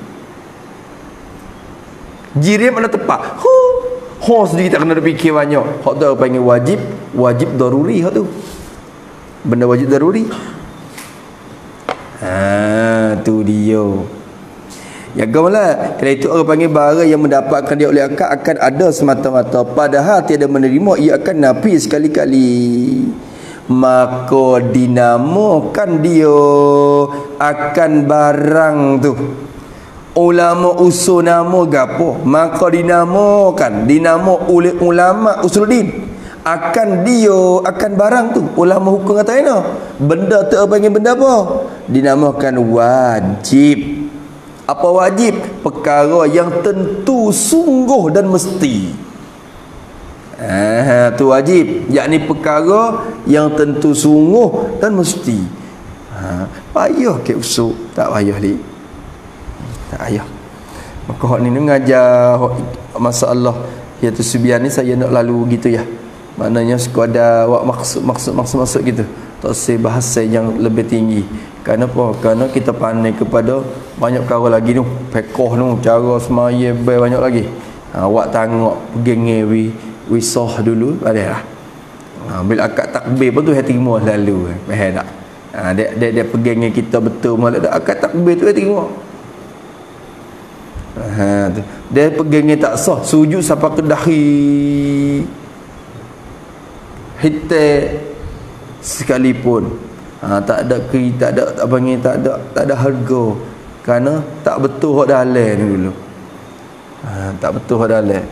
Jirim ada tepat. Hu. Ho sendiri tak kena fikir banyak. Hak tu panggil wajib, wajib daruri hak tu. Benda wajib daruri. Ha tu dia. Ya gaulah. Kerana itu orang panggil barang yang mendapatkan dia oleh akal akan ada semata-mata, padahal tiada menerima ia akan nafi sekali-kali. Maka dinamakan dia akan barang tu. Ulama usul nama gapo? Maka dinamakan, dinamo oleh ulama usuluddin akan dia akan barang tu. Ulama hukum kata ini benda tu apa panggil benda apa? Dinamakan wajib. Apa wajib? Perkara yang tentu, sungguh dan mesti. Ah, tu wajib, yakni perkara yang tentu, sungguh dan mesti. Ha, payah ke usul, tak payah ni. Tak payah. Maka hak ni mengajar masalah iaitu subian ni saya nak lalu gitu ya. Maknanya sekadar wak maksud maksud maksud maksud gitu. Tak usah bahasa yang lebih tinggi. Kerana apa? Kerana kita pandai kepada banyak perkara lagi tu. Fiqh tu, cara semaya banyak lagi. Ha, awak tengok pergi wi wisah dulu ada lah. Ha, bila akad takbir pun tu hati terima selalu. Faham tak? Ha, dia dia, dia pergi dengan kita betul malah akad takbir tu hati terima. Ha, tu. Dia pergi dengan tak sah sujud sampai ke dahi hitai sekalipun. Ha, tak ada kri, tak ada tak panggil tak ada tak ada harga kerana tak betul hak dalil ni dulu. Ha, tak betul hak dalil.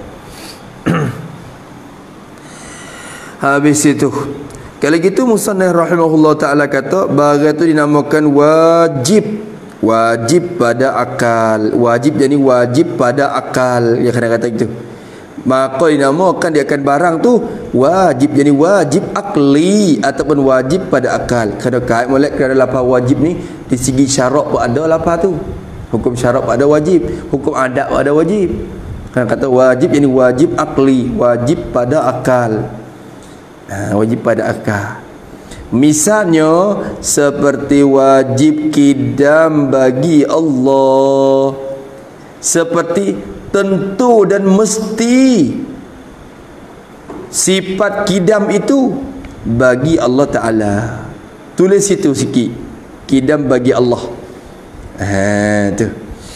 Habis itu kalau gitu musannif rahimahullah taala kata barang tu dinamakan wajib. Wajib pada akal. Wajib jadi wajib pada akal. Ya kena kata gitu. Maka dinamakan dia akan barang tu wajib jadi wajib akli ataupun wajib pada akal. Kerana kait molek kerana lafaz wajib ni di segi syarak pun ada lafaz tu. Hukum syarak pun ada wajib, hukum adat pun ada wajib. Kerana kata wajib jadi wajib akli, wajib pada akal. Ha, wajib pada akal. Misalnya seperti wajib kidam bagi Allah, seperti tentu dan mesti sifat kidam itu bagi Allah Ta'ala. Tulis situ sikit, kidam bagi Allah. Ha, tu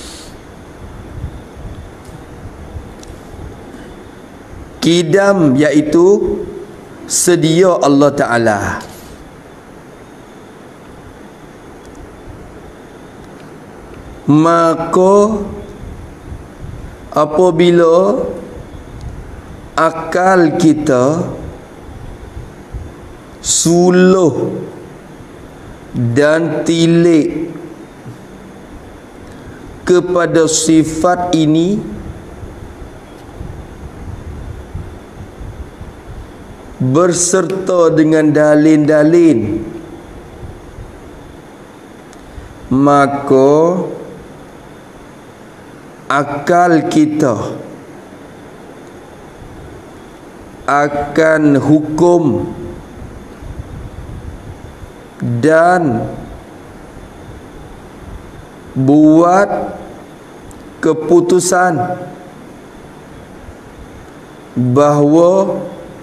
kidam iaitu sedia Allah Ta'ala. Maka apabila akal kita suluh dan tilik kepada sifat ini, berserta dengan dalil-dalil, maka akal kita akan hukum dan buat keputusan bahawa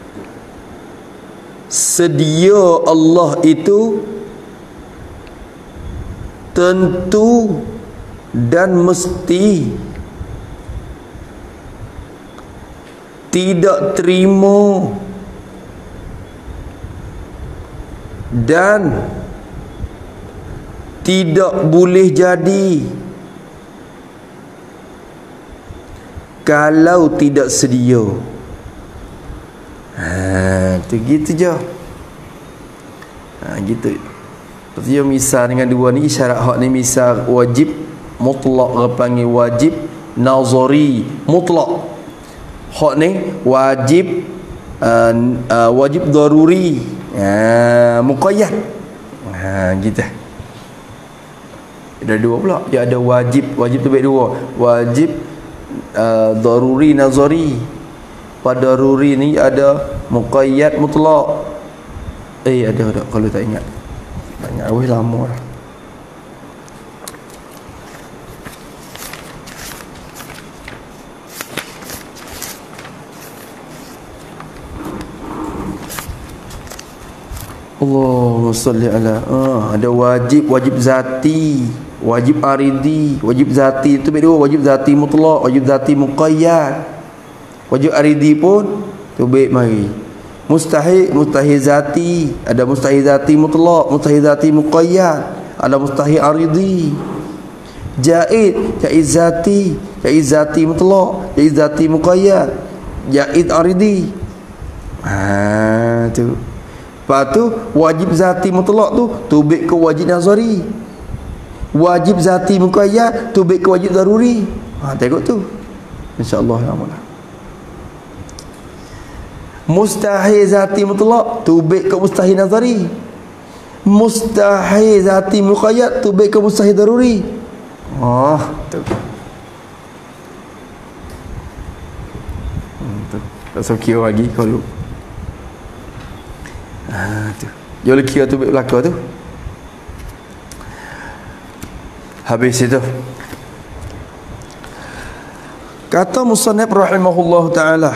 sedia Allah itu tentu dan mesti, tidak terima dan tidak boleh jadi kalau tidak sedia. Ha, tu gitu je. Ha, gitu. Seperti yang misal dengan dua ni, isyarat hak ni misal wajib mutlak, orang panggil wajib nazari mutlak. Hak ni wajib uh, uh, wajib daruri, uh, muqayyad. Ha, gitu. Ada dua pula. Dia ada wajib, wajib tu baik dua. Wajib uh, daruri nazari. Pada daruri ni ada muqayyad mutlak. Eh ada ada kalau tak ingat. Tak ingat weh lama dah. Allahumma salli ala. Ah, ada wajib, wajib zati. Wajib aridi, wajib zati itu beda. Wajib zati mutlak, wajib zati muqayyad. Wajib aridi pun tu baik mari. Mustahil, mustahil zati, ada mustahil zati mutlak, mustahil zati muqayyad, ada mustahil aridi. Jaid, jaid zati, jaid zati mutlak, jaid zati muqayyad, jaid aridi. Ha tu. Lepas tu wajib zati mutlak tu tubik ke wajib nazari. Wajib zati muqayyad tubik ke wajib daruri. Ha tengok tu. Insya-Allah ya Allah. Mustahil zati mutlak tubik ke mustahil nazari. Mustahil zati muqayyad tubik ke mustahil daruri. Oh, tu. Hmm, tu. Tak usah kira lagi kalau. Ah tu. Jol kira tubik belakang tu. Habis itu kata musannif rahimahullah ta'ala,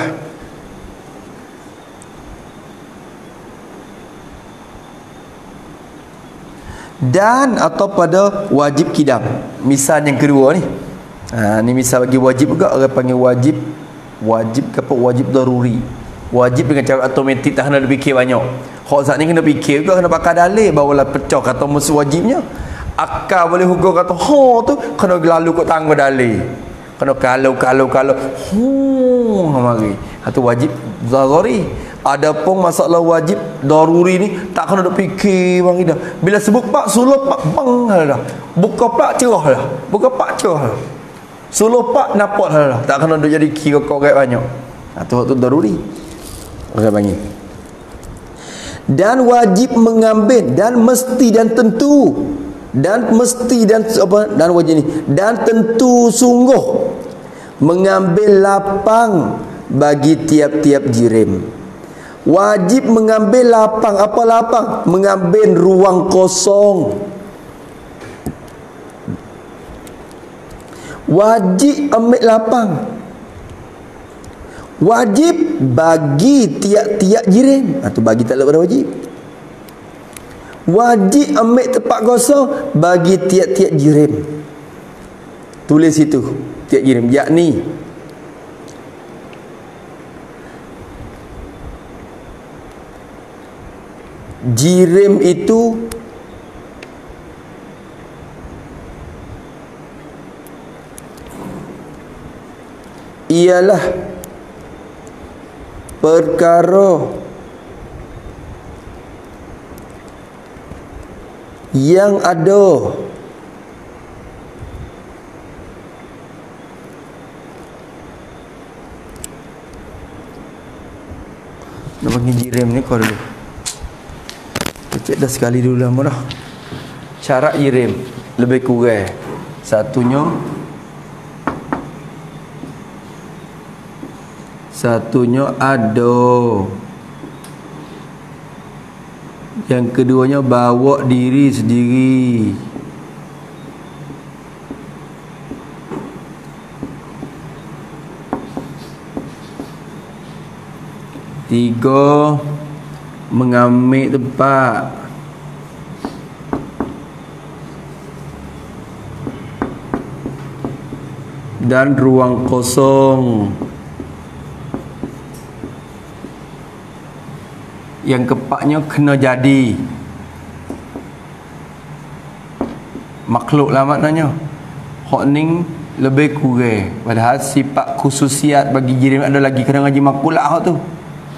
dan atau pada wajib kidam. Misal yang kedua ni, ha, ni misal bagi wajib juga, orang panggil wajib. Wajib ke apa? Wajib daruri. Wajib dengan cara automatik, tak kena fikir banyak. Hak saat ni kena fikir juga, kena pakai dalil barulah pecah kata musuh wajibnya. Akal boleh hukum kata ho tu kena lalu kau tangguh dalil, kena kalau kalau kalau ho mari itu wajib daruri. Adapun masalah wajib daruri ni tak kena duk fikir bang dah. Bila sebut pak suluh pak bang dah, buka pak cerah dah, buka pak cerah dah, suluh pak nampak dah, tak kena duk jadi kira korek banyak. Atau tu daruri orang panggil. Dan wajib mengambil, dan mesti dan tentu, dan mesti dan apa, dan wajib ni, dan tentu sungguh mengambil lapang bagi tiap-tiap jirim. Wajib mengambil lapang. Apa lapang? Mengambil ruang kosong. Wajib ambil lapang. Wajib bagi tiap-tiap jirim. Atau bagi tak pada wajib. Wajib ambil tempat kosong bagi tiap-tiap jirim. Tulis itu tiap jirim, yakni jirim itu ialah perkara yang ada nak bagi jirim ni kau dulu. Cek dah sekali dulu lama dah. Syarat jirim lebih kurang satunya satunya ada, yang keduanya bawa diri sendiri, tiga mengambil tempat, dan ruang kosong. Yang keempatnya kena jadi makhluk lah maknanya. Hak ni lebih kurang, padahal sifat khususiat bagi jirim ada lagi, kena ngaji makulah hak tu.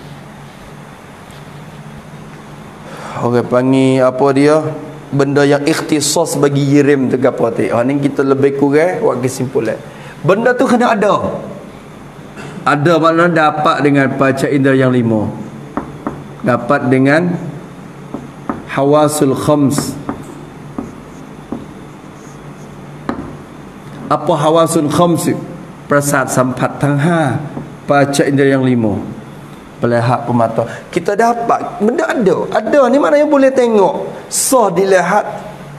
Orang panggil apa dia, benda yang ikhtisas bagi jirim tu apa tu. Hak ni kita lebih kurang buat kesimpulan. Benda tu kena ada. Ada makna dapat dengan panca indera yang lima, dapat dengan hawasul khams. Apa hawasul khams? Prasat sampatทั้งห้า, panca indera yang lima, pelihat pemata. Kita dapat benda ada. Ada ni maknanya boleh tengok, sah dilihat.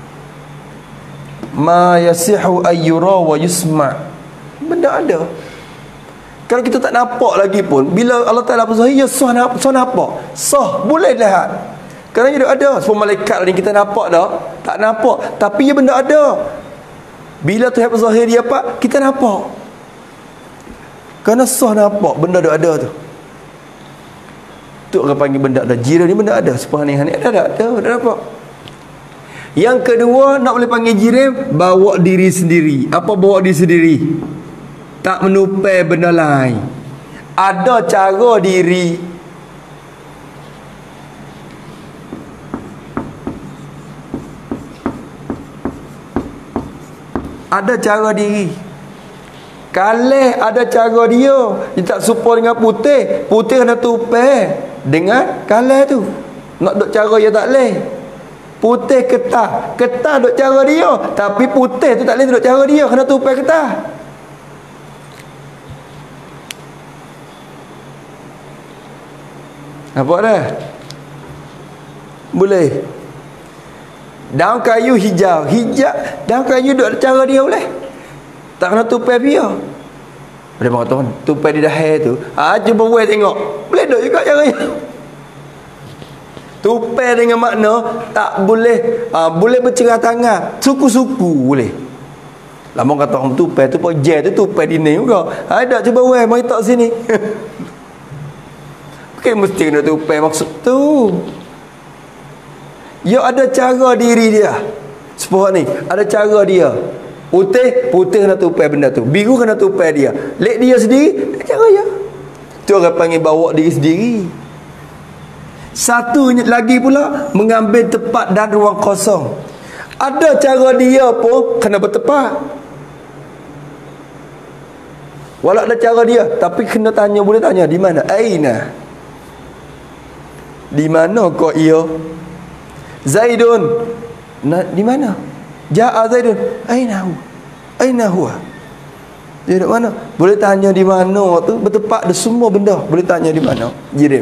Ma yasihu ayyura wa yusma. Benda ada. Kalau kita tak nampak lagi pun, bila Allah Ta'ala bersahih, ya sah nampak, sah nampak, sah, boleh lihat. Kerana dia ada. Semua malaikat ni kita nampak dah, tak nampak, tapi ya benda ada. Bila Tuhan berzahir dia apa? Kita nampak. Kerana sah nampak benda tu ada tu. Tu orang panggil benda ada. Jirim ni benda ada. Sepahani-hani ada, ada, ada, ada nampak. Yang kedua, nak boleh panggil jirim, bawa diri sendiri. Apa bawa diri sendiri? Tak menupai benda lain. Ada cara diri. Ada cara diri. Kalau ada cara dia, dia tak serupa dengan putih. Putih kena tupai dengan kalau tu. Nak duk cara dia tak leh. Putih ketah, ketah duk cara dia, tapi putih tu tak leh duk cara dia, kena tupai ketah. Apa dah? Boleh. Daun kayu hijau, hijau daun kayu duk cara dia boleh. Tak kena tupai dia. Boleh bang tuan, tupai di dahi tu. Ah cuba buat tengok. Boleh duk juga cara dia. Tupai dengan makna tak boleh ah, boleh bercerah tangan. Suku-suku boleh. Lama kata orang tupai tu pun je tu tupai di ni juga. Ada cuba buat mai tak sini. Bukan mesti kena tupai maksud tu. Ya ada cara diri dia. Sepuluh ni ada cara dia. Putih, putih kena tupai benda tu. Biru kena tupai dia. Lek dia sendiri, cara dia. Tu orang panggil bawa diri sendiri. Satu lagi pula, mengambil tempat dan ruang kosong. Ada cara dia pun kena bertepat. Walau ada cara dia, tapi kena tanya, boleh tanya di mana? Aina. Di mana kau ia? Zaidun. Na, di mana? Ja'a Zaidun. Aina hu? Aina huwa? Dia di mana? Boleh tanya di mana tu, bertepat ada semua benda. Boleh tanya di mana? Jirim.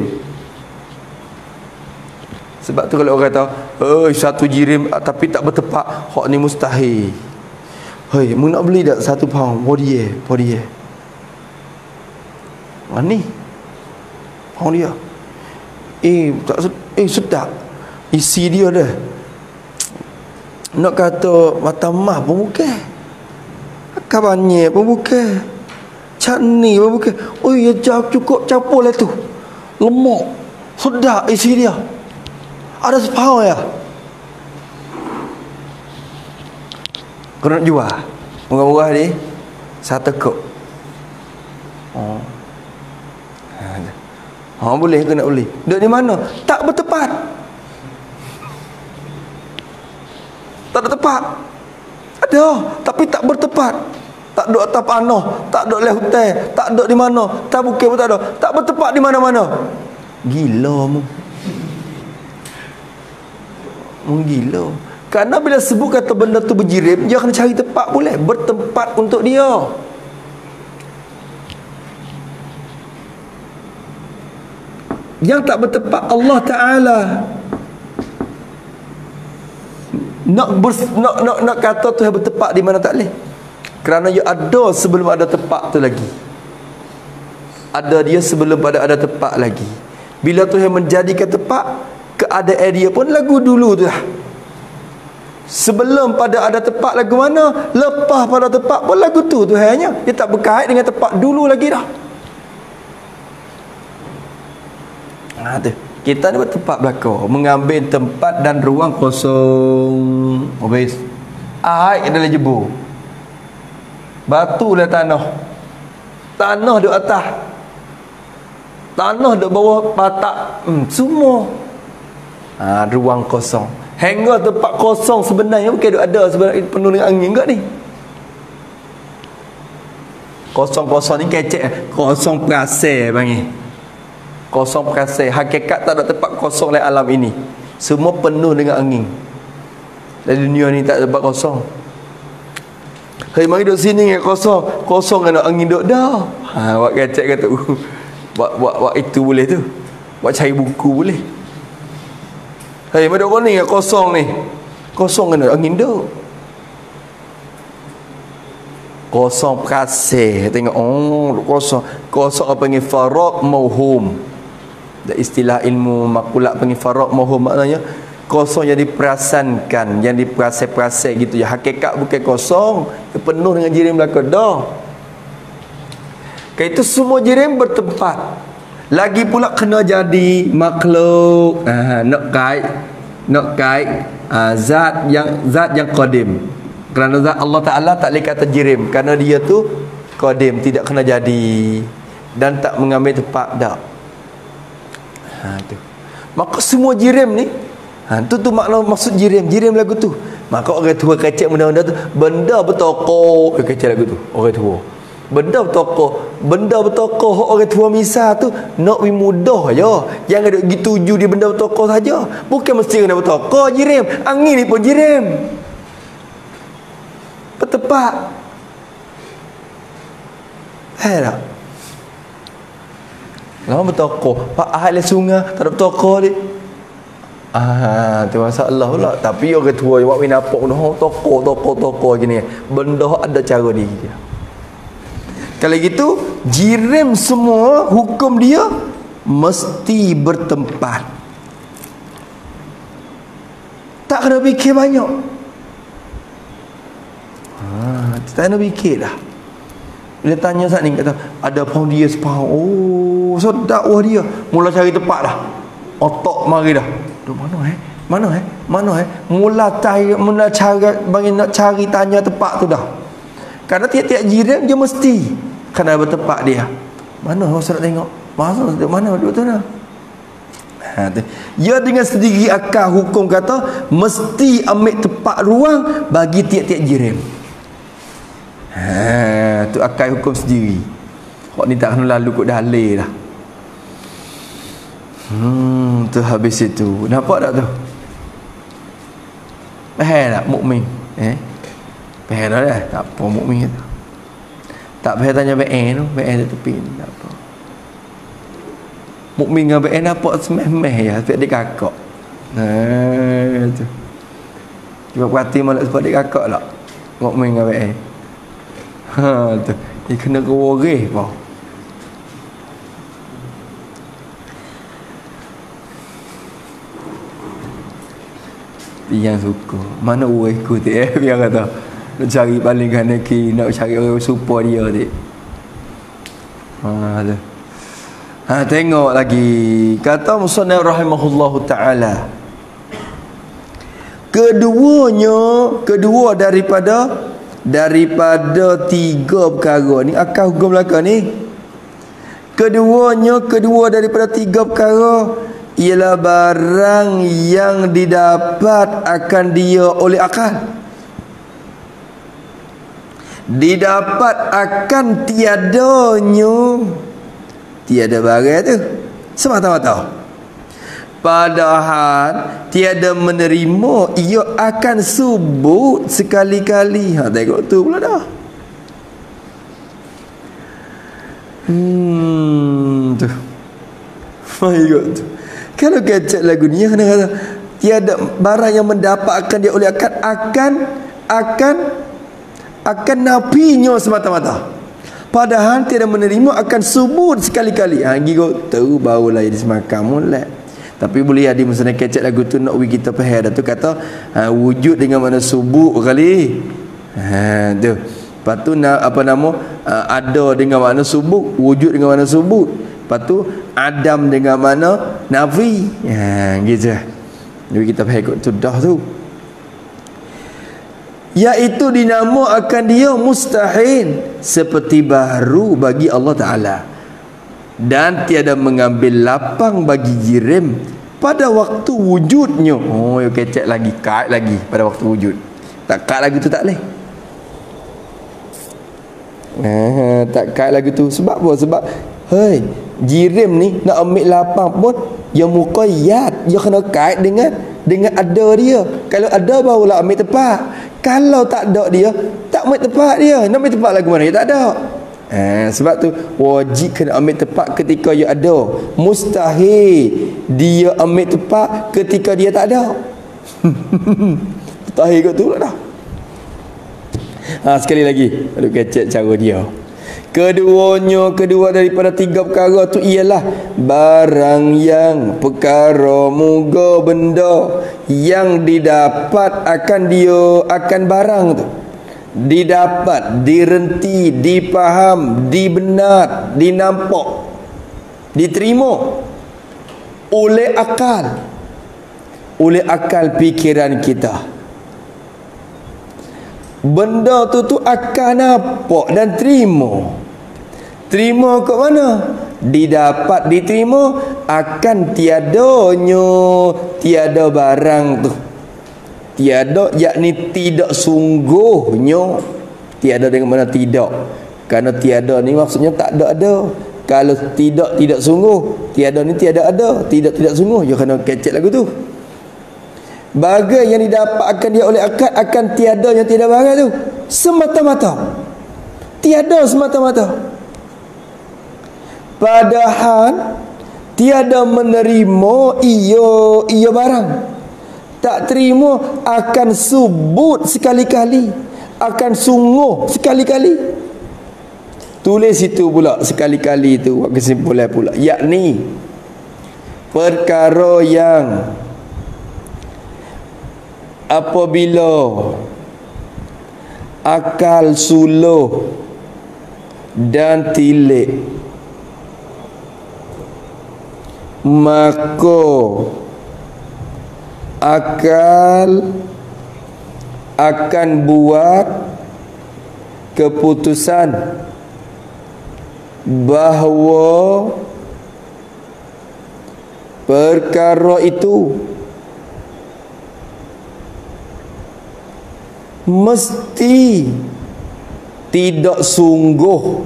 Sebab tu kalau orang kata, "Oi, satu jirim tapi tak bertepat, hak ni mustahil." Hei, mu nak beli tak satu pound? Podiye, podiye. Mana ni? Pound dia. Eh, tak eh sedap. Isi dia dah. Nak kata mata mah pun bukan. Kabannya pun bukan. Cani pun bukan. Oh, ya cukup campur lah tu. Lemak. Sedap isi dia. Ada sepau ya. Kau nak jual murah-murah ni satu kop. Oh. Ha, boleh ke nak beli? Duduk di mana? Tak bertepat. Tak ada tepat. Ada, tapi tak bertepat. Tak duduk atas panah, tak duduk leh hutan, tak duduk di mana, tak bukit pun tak ada. Tak bertepat di mana-mana. Gila mu. Menggila. Kerana bila sebut kata benda tu berjirim, dia kena cari tempat boleh, bertempat untuk dia. Yang tak bertempat Allah Ta'ala. Nak, ber, nak nak nak kata tu bertempat di mana tak boleh. Kerana dia ada sebelum ada tempat tu lagi. Ada dia sebelum pada ada tempat lagi. Bila Tuhan menjadikan tempat, keadaan dia pun lagu dulu tu lah. Sebelum pada ada tempat lagu mana, lepas pada tempat pun lagu tu Tuhannya. Dia tak berkait dengan tempat dulu lagi dah. Ha tu. Kita ni bertempat belakang, mengambil tempat dan ruang kosong. Habis. Air dalam jebu. Batu dalam tanah. Tanah duduk atas. Tanah duduk bawah patak. Hmm, semua. Ha, ruang kosong. Hingga tempat kosong sebenarnya bukan duk ada sebenarnya penuh dengan angin ke ni. Kosong-kosong ni kecek. Kosong perasai panggil. Kosong perasai. Hakikat tak ada tempat kosong dalam alam ini. Semua penuh dengan angin. Dalam dunia ni tak ada tempat kosong. Hei, mari duduk sini yang kosong. Kosong kan angin duduk dah. Ha, buat kecek kata. Buat, buat, buat itu boleh tu. Buat cari buku boleh. Hei, mari duduk ni yang kosong ni. Kosong kan angin duduk. Kosong perasai. Tengok, oh, kosong. Kosong apa panggil faraq mauhum. Dan istilah ilmu makulat panggil faraq mauhum, maknanya Kosong yang diperasankan, yang diperasai-perasai gitu ya. Hakikat bukan kosong, penuh dengan jirim belaka dah. Itu semua jirim bertempat. Lagi pula kena jadi makhluk. Ah, nak kait, nak kait ah, zat yang zat yang qadim. Kerana zat Allah Taala tak boleh kata jirim, kerana dia tu qadim, tidak kena jadi dan tak mengambil tempat dak. Ha tu. Maka semua jirim ni, ha tu tu makna maksud jirim, jirim lagu tu. Maka orang tua kecek benda-benda tu, benda bertokoh, dia kecek lagu tu, orang tua. Benda bertokoh, benda bertokoh orang tua misal tu nak wi mudah je. Jangan duk gitu tuju dia benda bertokoh saja. Bukan mesti kena bertokoh jirim. Angin ni pun jirim. Bertepak. Eh tak? Lama bertokoh. Pak ahli sungai tak ada bertokoh dia. Ah, tu masalah pula. Tapi orang tua yang buat nampak dah tokoh tokoh tokoh gini. Benda ada cara dia. Kalau gitu, jirim semua hukum dia mesti bertempat. Tak kena fikir banyak. Ha, tak kena fikir dah. Bila tanya saat ni kata ada pound dia sepahang. Oh, so dakwah dia mula cari tempat dah. Otak mari dah. Duk mana eh? Mana eh? Mana eh? Mula cari mula cari bagi nak cari tanya tempat tu dah. Kerana tiap-tiap jiran dia mesti kena bertempat dia. Mana orang nak tengok? Masa duduk mana duduk tu nah. Ha tu. Ya dengan sendiri akal hukum kata mesti ambil tempat ruang bagi tiap-tiap jiran. Ha tu akal hukum sendiri. Hak ni tak kena lalu kok dalil dah. Hmm tu habis itu. Nampak tak tu? Faham tak mukmin? Eh? Faham dah dah. Tak apa mukmin tu. Tak payah tanya B N tu, B N tu tepi ni, tak apa. Mukmin dengan B N nampak semeh-meh ya, sebab dia kakak. Nah, tu. Cuba perhati malah sebab dia kakak lah. Mukmin dengan B N. Ha tu. Dia kena kewarih apa? Yang suka. Mana urus ku tu eh, biar kata. Nak cari paling kanan kiri, nak cari orang support dia tu. Ha tu. Ha tengok lagi. Kata musannaf rahimahullahu taala. Keduanya, kedua daripada daripada tiga perkara ni akal hukum belaka ni. Keduanya, kedua daripada tiga perkara ialah barang yang didapat akan dia oleh akal. Didapat akan tiadanya tiada barang tu semata-mata. Padahal tiada menerima ia akan subut sekali-kali. Ha tengok tu pula dah. Hmm tu. My God tu. Kalau kecek lagu ni kena kata tiada barang yang mendapat akan dia oleh akan akan akan akan nafinya semata-mata. Padahal tiada menerima akan subut sekali-kali. Ha gigo tahu barulah jadi semakan molek. Tapi boleh ada masa nak kecek lagu tu nak we kita faham dah tu kata ha, wujud dengan mana subut kali. Ha tu. Lepas tu na, apa nama uh, ada dengan makna subut, wujud dengan makna subut. Lepas tu adam dengan mana nafi. Ha gitu. Jadi kita faham kot tu dah tu. Iaitu dinamakan dia mustahil seperti baru bagi Allah Ta'ala dan tiada mengambil lapang bagi jirim pada waktu wujudnya. Oh ya kecek lagi, kait lagi pada waktu wujud. Tak kait lagi tu tak boleh. Nah, tak kait lagi tu sebab apa? Sebab hei jirim ni nak ambil lapang pun yang muqayyad, dia kena kait dengan dengan ada dia. Kalau ada barulah ambil tempat. Kalau tak ada dia, tak ambil tempat dia. Nak ambil tempat lagu mana? Dia tak ada. Eh, sebab tu wajib kena ambil tempat ketika dia ada. Mustahil dia ambil tempat ketika dia tak ada. Mustahil kot tu lah dah. Ha, sekali lagi, aduh kecek cara dia. Keduanya, kedua daripada tiga perkara tu ialah barang yang, perkara, muga, benda yang didapat akan dia, akan barang tu didapat, direnti, dipaham, dibenar, dinampak, diterima oleh akal, oleh akal fikiran kita. Benda tu tu akan nampak dan terima. Terima kat mana? Didapat, diterima, akan tiadanya, tiada barang tu. Tiada, yakni tidak sungguhnya. Tiada dengan mana tidak. Kerana tiada ni maksudnya tak ada ada. Kalau tidak, tidak sungguh. Tiada ni tiada ada. Tidak, tidak sungguh. Ya kena kecek lagu tu. Bagai yang didapat akan dia oleh akal, akan tiada yang tiada barang tu. Semata-mata. Tiada semata-mata. Padahal tiada menerima ia ia barang. Tak terima akan subut sekali-kali, akan sungguh sekali-kali. Tulis situ pula sekali-kali itu buat kesimpulan pula, yakni perkara yang apabila akal suluh dan tilik, maka akal akan buat keputusan bahawa perkara itu mesti tidak sungguh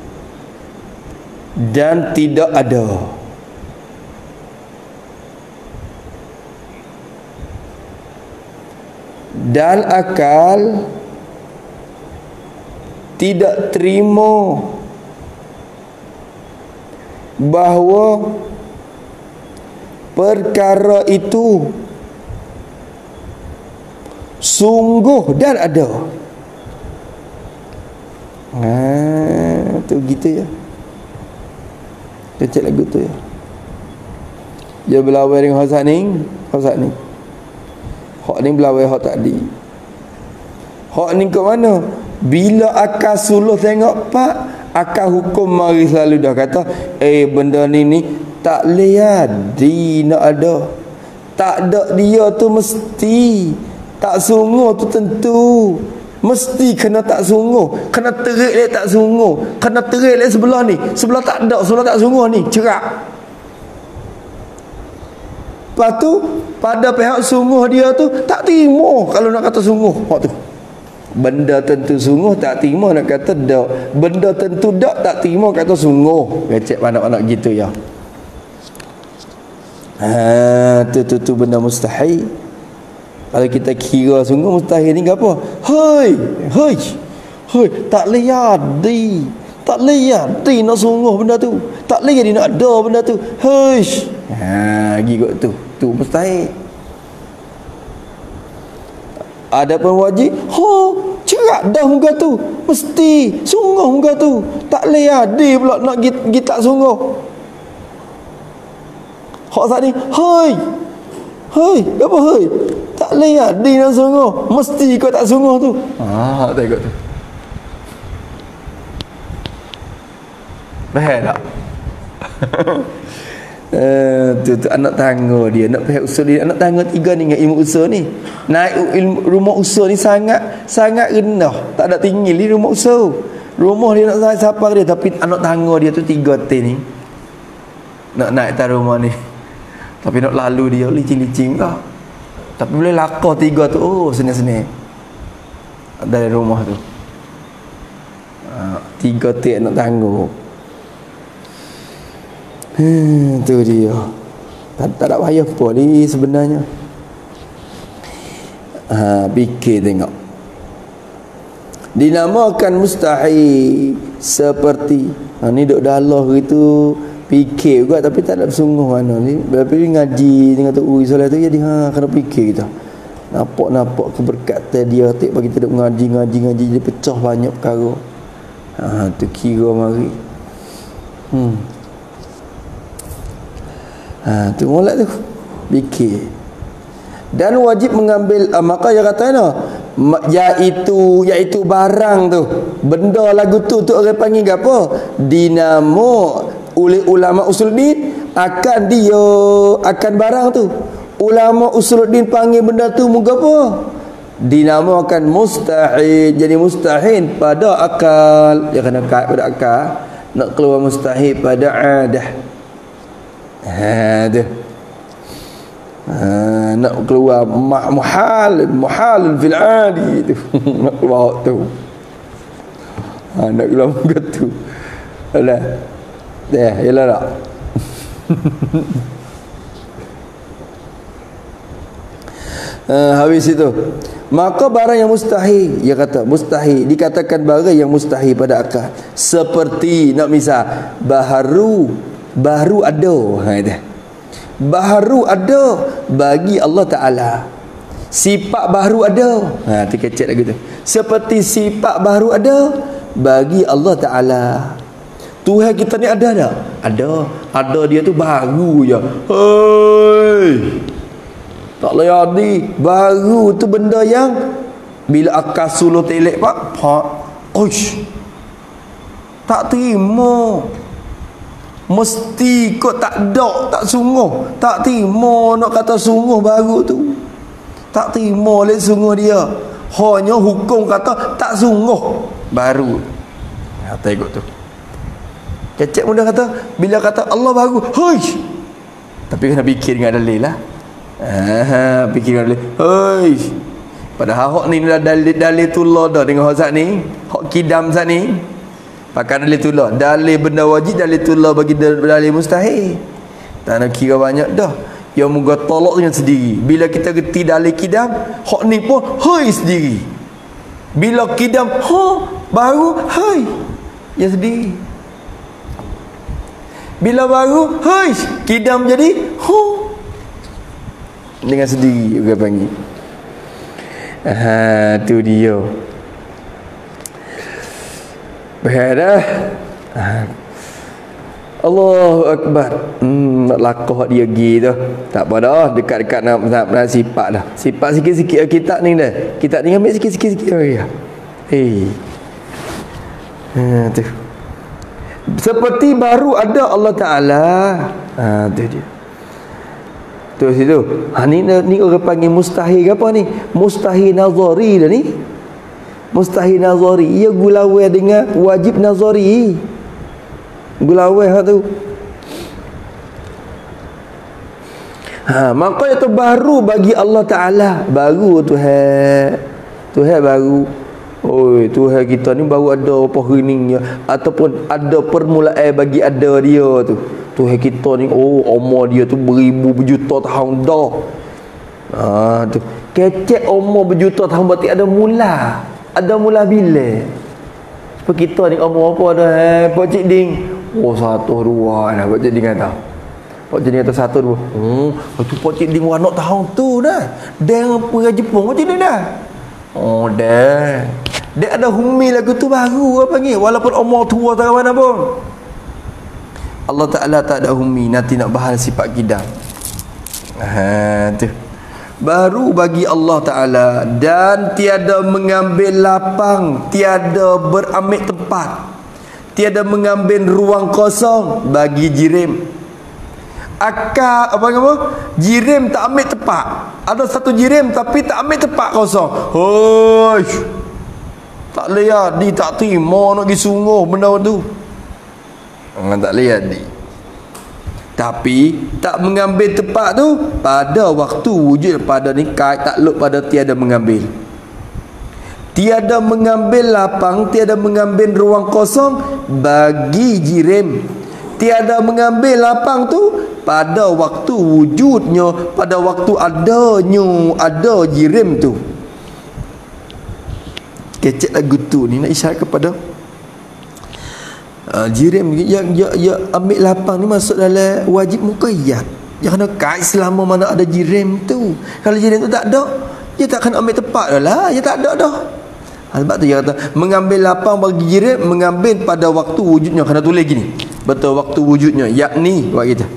dan tidak ada. Dan akal tidak terima bahawa perkara itu sungguh dan ada. Ha, tu gitu ya. Kecek lagu tu ya. Dia berlawan dengan Hazat ni, Hazat ni. Hak ni berlawan hak tadi. Hak ni ke mana? Bila akal suluh tengok pak, akal hukum mari selalu dah kata, eh benda ni ni tak lihat di nak ada. Tak ada dia tu mesti. Tak sungguh tu tentu. Mesti kena tak sungguh. Kena terik lek tak sungguh. Kena terik lek sebelah ni. Sebelah tak ada, sebelah tak sungguh ni. Cerak. Lepas tu pada pihak sungguh dia tu tak terima kalau nak kata sungguh. Hak tu. Benda tentu sungguh tak terima nak kata dak. Benda tentu dak tak terima kata sungguh. Recek anak-anak gitu ya. Ha, tu tu tu benda mustahil. Kalau kita kira sungguh mustahil ni apa? Hoi, hoi. Hoi, tak lihat di. Tak lihat di nak sungguh benda tu. Tak lihat di nak ada benda tu. Hoi. Ha, gigot tu. Tu mustahil. Adapun wajib, ha, cerak dah muka tu. Mesti sungguh muka tu. Tak lihat di pula nak git tak sungguh. Hak saat ni, hoi. Hoi, apa hoi? Tak lihat di nak sungguh. Mesti kau tak sungguh tu. Ha, tengok tu. Faham tak? Uh, tu, tu anak tangga dia nak pihak usul dia, anak tangga tiga ni dengan ilmu usul ni. Naik ilmu, rumah usul ni sangat sangat rendah, tak ada tinggi di rumah usul. Rumah dia nak naik siapa dia, tapi anak tangga dia tu tiga T ni nak naik atas rumah ni. Tapi nak lalu dia licin-licin lah. Tapi boleh lakar tiga tu, oh senang-senang dari rumah tu. Uh, tiga T anak tangga. Hmm, tu dia. Tak, tak ada payah apa ni sebenarnya. Ha, fikir tengok. Dinamakan mustahil seperti ha, ni duk dalah gitu, fikir juga tapi tak ada bersungguh mana ni. Tapi ngaji dengan tu ui solat tu jadi ha kena fikir kita. Nampak-nampak keberkatan dia tik bagi kita duk ngaji ngaji ngaji jadi pecah banyak perkara. Ha, tu kira mari. Hmm. Ha, tu molek tu. Fikir. Dan wajib mengambil uh, maka dia kata no, iaitu iaitu barang tu, benda lagu tu tu orang panggil apa? Dinamo oleh ulama usuluddin akan dia akan barang tu. Ulama usuluddin panggil benda tu muka apa? Dinamakan mustahil. Jadi mustahil pada akal. Dia kena kait pada akal. Nak keluar mustahil pada adah. Ha tu. Ha, nak keluar muhal muhal fil adi tu. Nak keluar tu. Ha, nak keluar muka tu. Alah. Dah, yalah tak. Uh, habis itu maka barang yang mustahil, dia kata mustahil, dikatakan barang yang mustahil pada akal, seperti nak misal baharu baharu ada, ha dah baharu ada bagi Allah Taala, sifat baharu ada, ha terkecek lagi tu, seperti sifat baharu ada bagi Allah Taala. Tuhan kita ni ada tak? Ada. Ada dia tu baru je. Hei, tak boleh jadi. Baru tu benda yang bila akal suluh telek pak, pak, oish, tak terima. Mesti kau tak ada, tak sungguh, tak terima nak kata sungguh baru tu. Tak terima oleh sungguh dia. Hanya hukum kata tak sungguh baru. Ha, tengok tu. Kecek mudah kata, bila kata Allah baru, hoi. Tapi kena fikir dengan dalil lah. Ha, fikir dengan dalil. Hoi. Padahal hak ni dah dalil-dalil tullah dah dengan hak zat ni. Hak kidam zat ni. Pakai dalil tullah. Dalil benda wajib, dalil tullah bagi dalil mustahil. Tak nak kira banyak dah. Yang muka tolak dengan sendiri. Bila kita gerti dalil kidam, hak ni pun hoi sendiri. Bila kidam, ha, baru hoi. Ya sendiri. Bila baru, hei, kidam jadi, hu, dengan sendiri juga panggil. Ha, tu dia. Baik dah. Ha. Allahu Akbar. Hmm, nak lakoh dia pergi tu. Tak apa dah, dekat-dekat nak, nak, nak sifat dah. Sifat sikit-sikit kitab ni dah. Kitab ni ambil sikit-sikit lagi. Hei. Ha, tu. Seperti baru ada Allah Ta'ala. Ha, tu dia. Tu situ. Ha, ni, ni orang panggil mustahil apa ni? Mustahil nazari dah ni. Mustahil nazari. Ia gulawai dengan wajib nazari. Gulawai ha tu. Ha, maka itu baru bagi Allah Ta'ala. Baru Tuhan. Tuhan baru. Oi, Tuhan kita ni baru ada apa heningnya ataupun ada permulaan bagi ada dia tu. Tuhan kita ni oh umur dia tu beribu berjuta tahun dah. Ha tu. Kecek umur berjuta tahun berarti ada mula. Ada mula bila? Sebab kita ni umur apa dah eh Pak Cik Ding? Oh satu dua dah Pak Cik Ding kata. Pak Cik Ding kata satu dua. Hmm, tu Pak Cik Ding anak tahun tu dah. Dia pergi Jepun Pak Cik Ding dah. Oh dah. Dia ada humi lagu tu baru apa panggil walaupun umur tua tak mana pun. Allah Ta'ala tak ada humi, nanti nak bahas sifat kidam. Ha tu. Baru bagi Allah Ta'ala dan tiada mengambil lapang, tiada berambil tempat, tiada mengambil ruang kosong bagi jirim. Akak apa nama? Jirim tak ambil tempat. Ada satu jirim tapi tak ambil tempat kosong. Hoi. Tak lihat di tak terima nak pergi sungguh benda tu. Orang tak lihat di. Tapi tak mengambil tempat tu pada waktu wujud pada ni kait takluk pada tiada mengambil. Tiada mengambil lapang, tiada mengambil ruang kosong bagi jirim. Tiada mengambil lapang tu pada waktu wujudnya, pada waktu adanya ada jirim tu. Kecek lagu tu ni nak isyarat kepada uh, jirim yang ya, ya ambil lapang ni masuk dalam wajib muqayyad. Yang kena kait selama mana ada jirim tu. Kalau jirim tu tak ada, dia tak akan ambil tempat dah lah. Dia tak ada dah. Ha, sebab tu dia kata mengambil lapang bagi jirim, mengambil pada waktu wujudnya. Kena tulis gini, betul waktu wujudnya, yakni buat kita.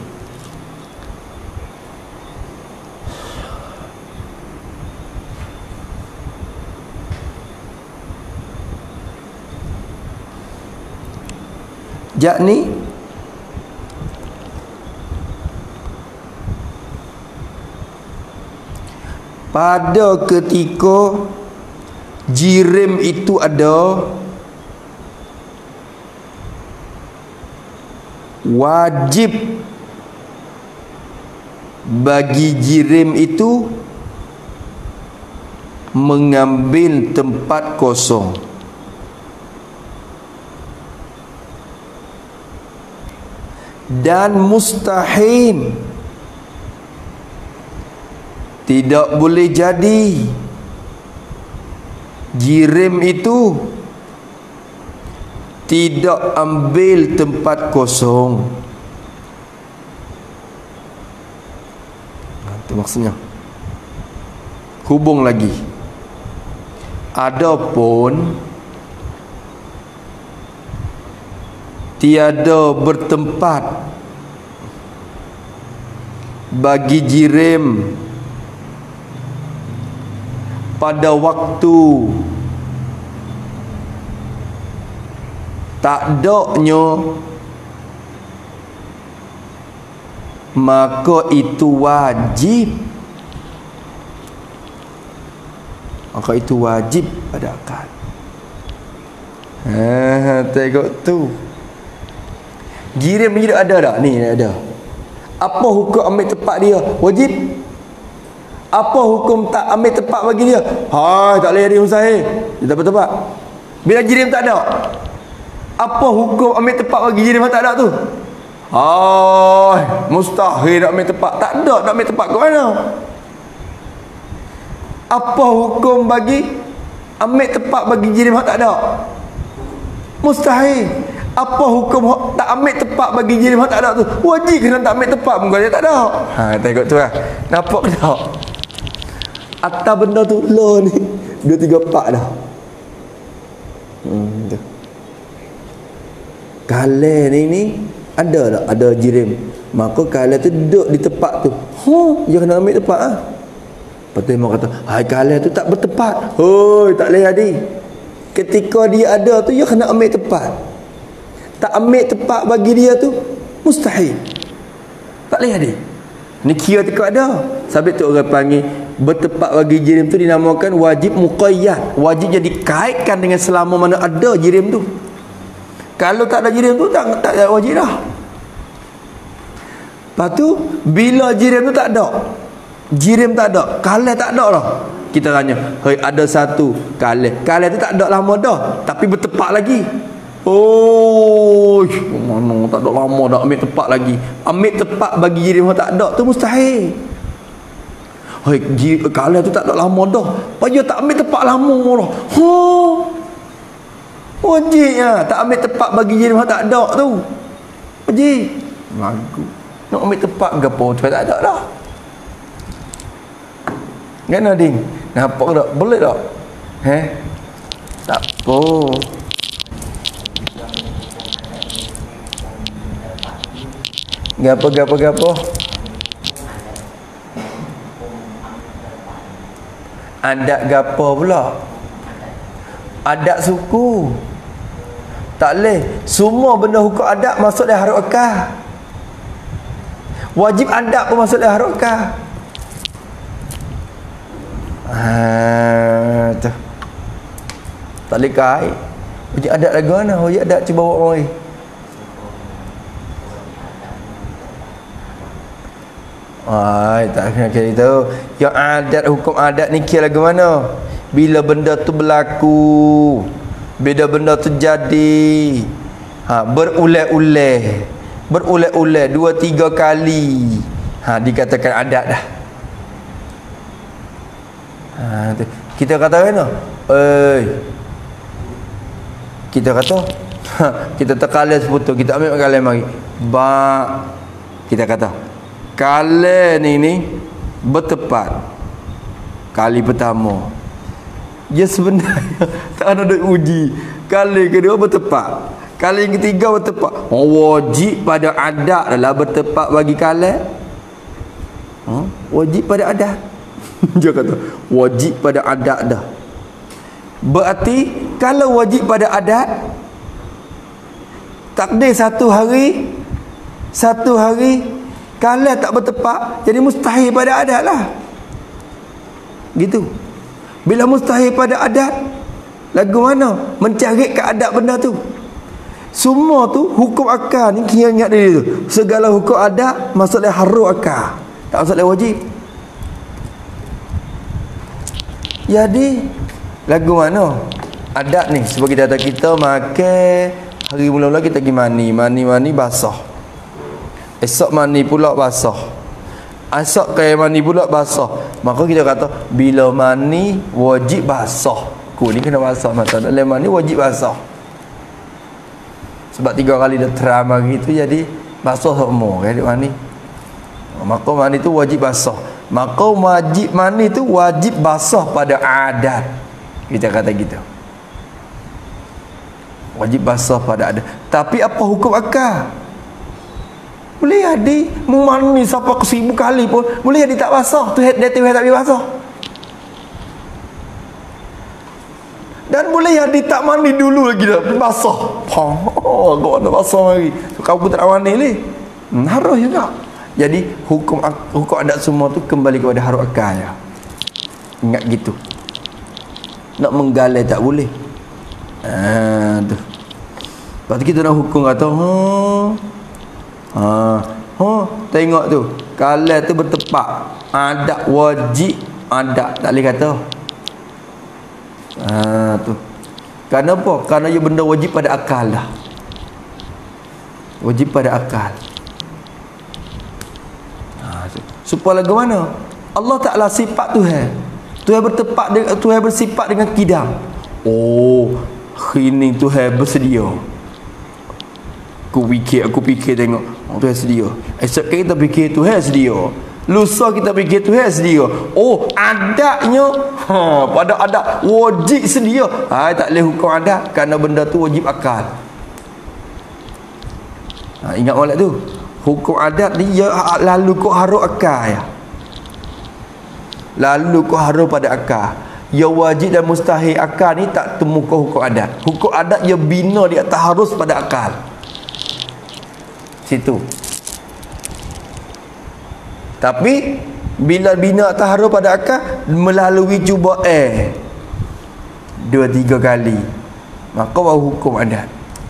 Yakni pada ketika jirim itu ada, wajib bagi jirim itu mengambil tempat kosong. Dan mustahil, tidak boleh jadi jirim itu tidak ambil tempat kosong. Itu maksudnya. Hubung lagi. Adapun tiada bertempat bagi jirim pada waktu tak doknya, maka itu wajib. Maka itu wajib pada akad. Ha, tengok tu. Jirim ni ada tak? Ni ada. Apa hukum ambil tempat dia? Wajib. Apa hukum tak ambil tempat bagi dia? Hai, tak boleh dia usaha. Dia tak bertempat. Bila jirim tak ada, apa hukum ambil tempat bagi jirim tak ada tu? Hai, mustahil nak ambil tempat. Tak ada nak ambil tempat ke mana? Apa hukum bagi ambil tempat bagi jirim tak ada? Mustahil. Apa hukum tak ambil tempat bagi jirim tak ada tu? Wajib kena tak ambil tempat pun dia tak ada. Ha, tengok tu lah. Nampak ke tak? Atas benda tu lo ni dua tiga empat dah. Hmm, tu. Kale ni ni ada tak? Ada jirim. Maka kale tu duduk di tempat tu. Huh, dia kena ambil tempat ah. Lepas tu imam kata, hai kale tu tak bertempat. Hoi, tak boleh jadi. Ketika dia ada tu, dia kena ambil tempat. Tak ambil tempat bagi dia tu mustahil. Tak boleh jadi. Ni kira tak ada. Sebab tu orang panggil bertempat bagi jirim tu dinamakan wajib muqayyad. Wajib jadi kaitkan dengan selama mana ada jirim tu. Kalau tak ada jirim tu tak tak ada wajib dah. Lepas tu bila jirim tu tak ada, jirim tak ada, kale tak ada dah. Kita tanya, hei ada satu kale. Kale tu tak ada lama dah, tapi bertempat lagi. Oh, mana tak ada lama dah ambil tempat lagi. Ambil tempat bagi jirim tak ada tu mustahil. Hei, kale tu tak ada lama dah. Paya tak ambil tempat lama dah. Ha. Wajibnya tak ambil tempat bagi jirim tak ada tu. Wajib. Lagu. Nak ambil tempat gapo tu tak ada dah. Kan ading? Nampak tak? Boleh tak? He? Tak apa. Gapo gapo gapo? Adat gapo pula? Adat suku. Tak boleh. Semua benda hukum adat masuk dalam haruf akal. Wajib adat pun masuk dalam haruf akal. Ha, tu. Tak boleh kait. Wajib adat lagu mana? Wajib adat cuba bawa orang. Ai, tak kena kira itu. Yang adat, hukum adat ni kira lagu mana? Bila benda tu berlaku, bila benda tu jadi, ha, berulang-ulang, berulang-ulang dua tiga kali, ha, dikatakan adat dah. Ha, tu. Kita kata mana? Eh, kita kata, ha, kita terkalah seputus, kita ambil kalah mari. Ba, kita kata, kalah ni ni bertepat kali pertama. dia sebenarnya tak ada duk uji. Kali kedua bertepat, kali yang ketiga bertepat. Oh, wajib pada adat adalah bertepat bagi kala. Ha? Wajib pada adat. Dia kata wajib pada adat dah. Berarti kalau wajib pada adat, takdir satu hari, satu hari kalau tak bertepat, jadi mustahil pada adat lah. Gitu. Bila mustahil pada adat, lagu mana? Mencari ke adat benda tu. Semua tu hukum akal ni kira ingat dia tu. Segala hukum adat maksudnya haru akal, tak maksudnya wajib. Jadi lagu mana? Adat ni sebab kita kata kita makan hari mula-mula kita pergi mani, mani-mani basah. Esok mani pula basah. Esok kaya mani pula basah. Maka kita kata bila mani wajib basah. Ku ni kena basah mata. Dalam mani wajib basah. Sebab tiga kali dah teram hari tu jadi basah semua kan mani. Maka mani tu wajib basah. Maka wajib mani tu wajib basah pada adat. Kita kata gitu. Wajib basah pada adat. Tapi apa hukum akal? Boleh jadi mandi sampai ke seribu kali pun boleh jadi tak basah. Tu dia tu tak boleh basah. Dan boleh jadi tak mandi dulu lagi dah basah. Oh, kau nak basah lagi. Kau pun tak nak mandi ni. Hmm, harus juga. Jadi hukum hukum adat semua tu kembali kepada harus akal ya. Ingat gitu. Nak menggalai tak boleh. Ah tu. Lepas tu kita nak hukum kata, "Ha, Ha, ha, tengok tu. Kalau tu bertepat, adat wajib, adat tak boleh kata. Ha tu. Kenapa? Kerana ia benda wajib pada akal dah. Wajib pada akal. Ha tu. Supaya lagu mana? Allah Taala sifat Tuhan. Tuhan bertepat dengan Tuhan bersifat dengan kidam. Oh, ini Tuhan bersedia. Aku fikir, aku fikir tengok oh, Tuhan sedia. Esok kita fikir Tuhan sedia. Lusa kita fikir Tuhan sedia. Oh, adatnya ha, pada adat wajib sedia. Ha, tak boleh hukum adat kerana benda tu wajib akal. Ha, ingat molek tu. Hukum adat ni ya, lalu kau harus akal ya. Lalu kau harus pada akal. Ya wajib dan mustahil akal ni tak temukan hukum adat. Hukum adat ya bina di atas harus pada akal. Situ. Tapi bila bina taharuh pada akal melalui cuba eh dua tiga kali, maka baru hukum adat.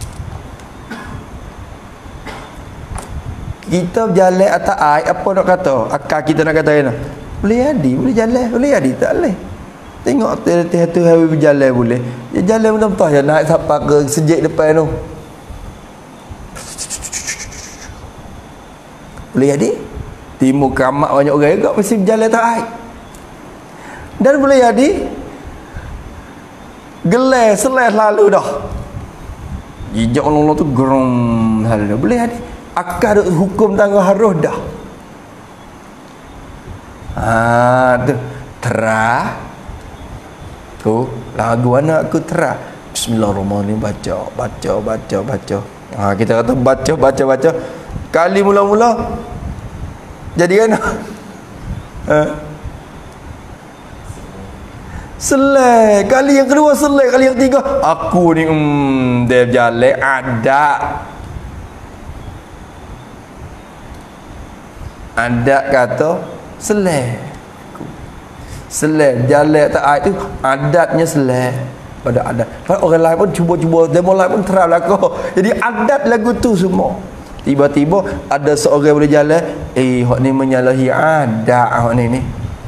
Kita berjalan atas air, apa nak kata? Akal kita nak kata kan? Boleh jadi, boleh jalan, boleh jadi tak boleh. Tengok teh tu hari berjalan boleh. Dia jalan betul-betul je naik sampai ke sejik depan tu. Boleh jadi timur keramat banyak orang juga mesti berjalan tak air. Dan boleh jadi gelar selai lalu dah jejak orang-orang tu gerom lalu dah. Boleh jadi akal hukum tangga harus dah. Ha tu terah tu lagu anak aku terah. Bismillahirrahmanirrahim, baca baca baca baca. Ha kita kata baca baca baca kali mula-mula jadi kan ha? Selai kali yang kedua, selai kali yang ketiga aku ni hmm, dia berjalan ada ada kata selai selai berjalan tak ada tu adatnya selai pada adat. Kalau orang lain pun cuba-cuba demo lain pun terang belakang. Jadi adat lagu tu semua. Tiba-tiba ada seorang boleh jalan, eh hak ni menyalahi adat hak ni ni.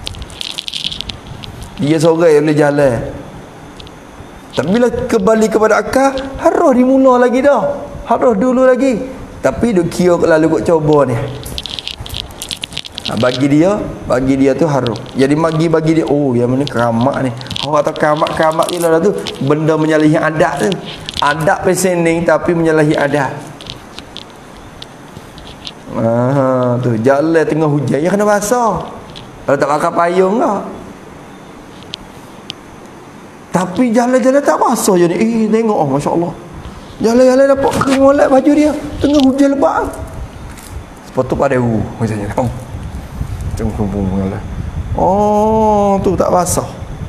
Dia seorang yang boleh jalan. Tapi bila kembali kepada akal, harus dimula lagi dah. Harus dulu lagi. Tapi duk kira lalu kok coba ni. Ha, bagi dia, bagi dia tu harus. Jadi bagi bagi dia, oh yang mana keramat ni. Orang kata keramat-keramat ni lah tu benda menyalahi adat tu. Adat pesening tapi menyalahi adat. Ah, tu jalan tengah hujan ya kena basah. Kalau tak pakai payung lah. Tapi jalan-jalan tak basah je ni. Eh tengok oh, masya-Allah. Jalan-jalan dapat kering molek baju dia. Tengah hujan lebat. Sepatut pada hu macamnya. Oh. Cengkung-cengkung lah. Oh, tu tak basah.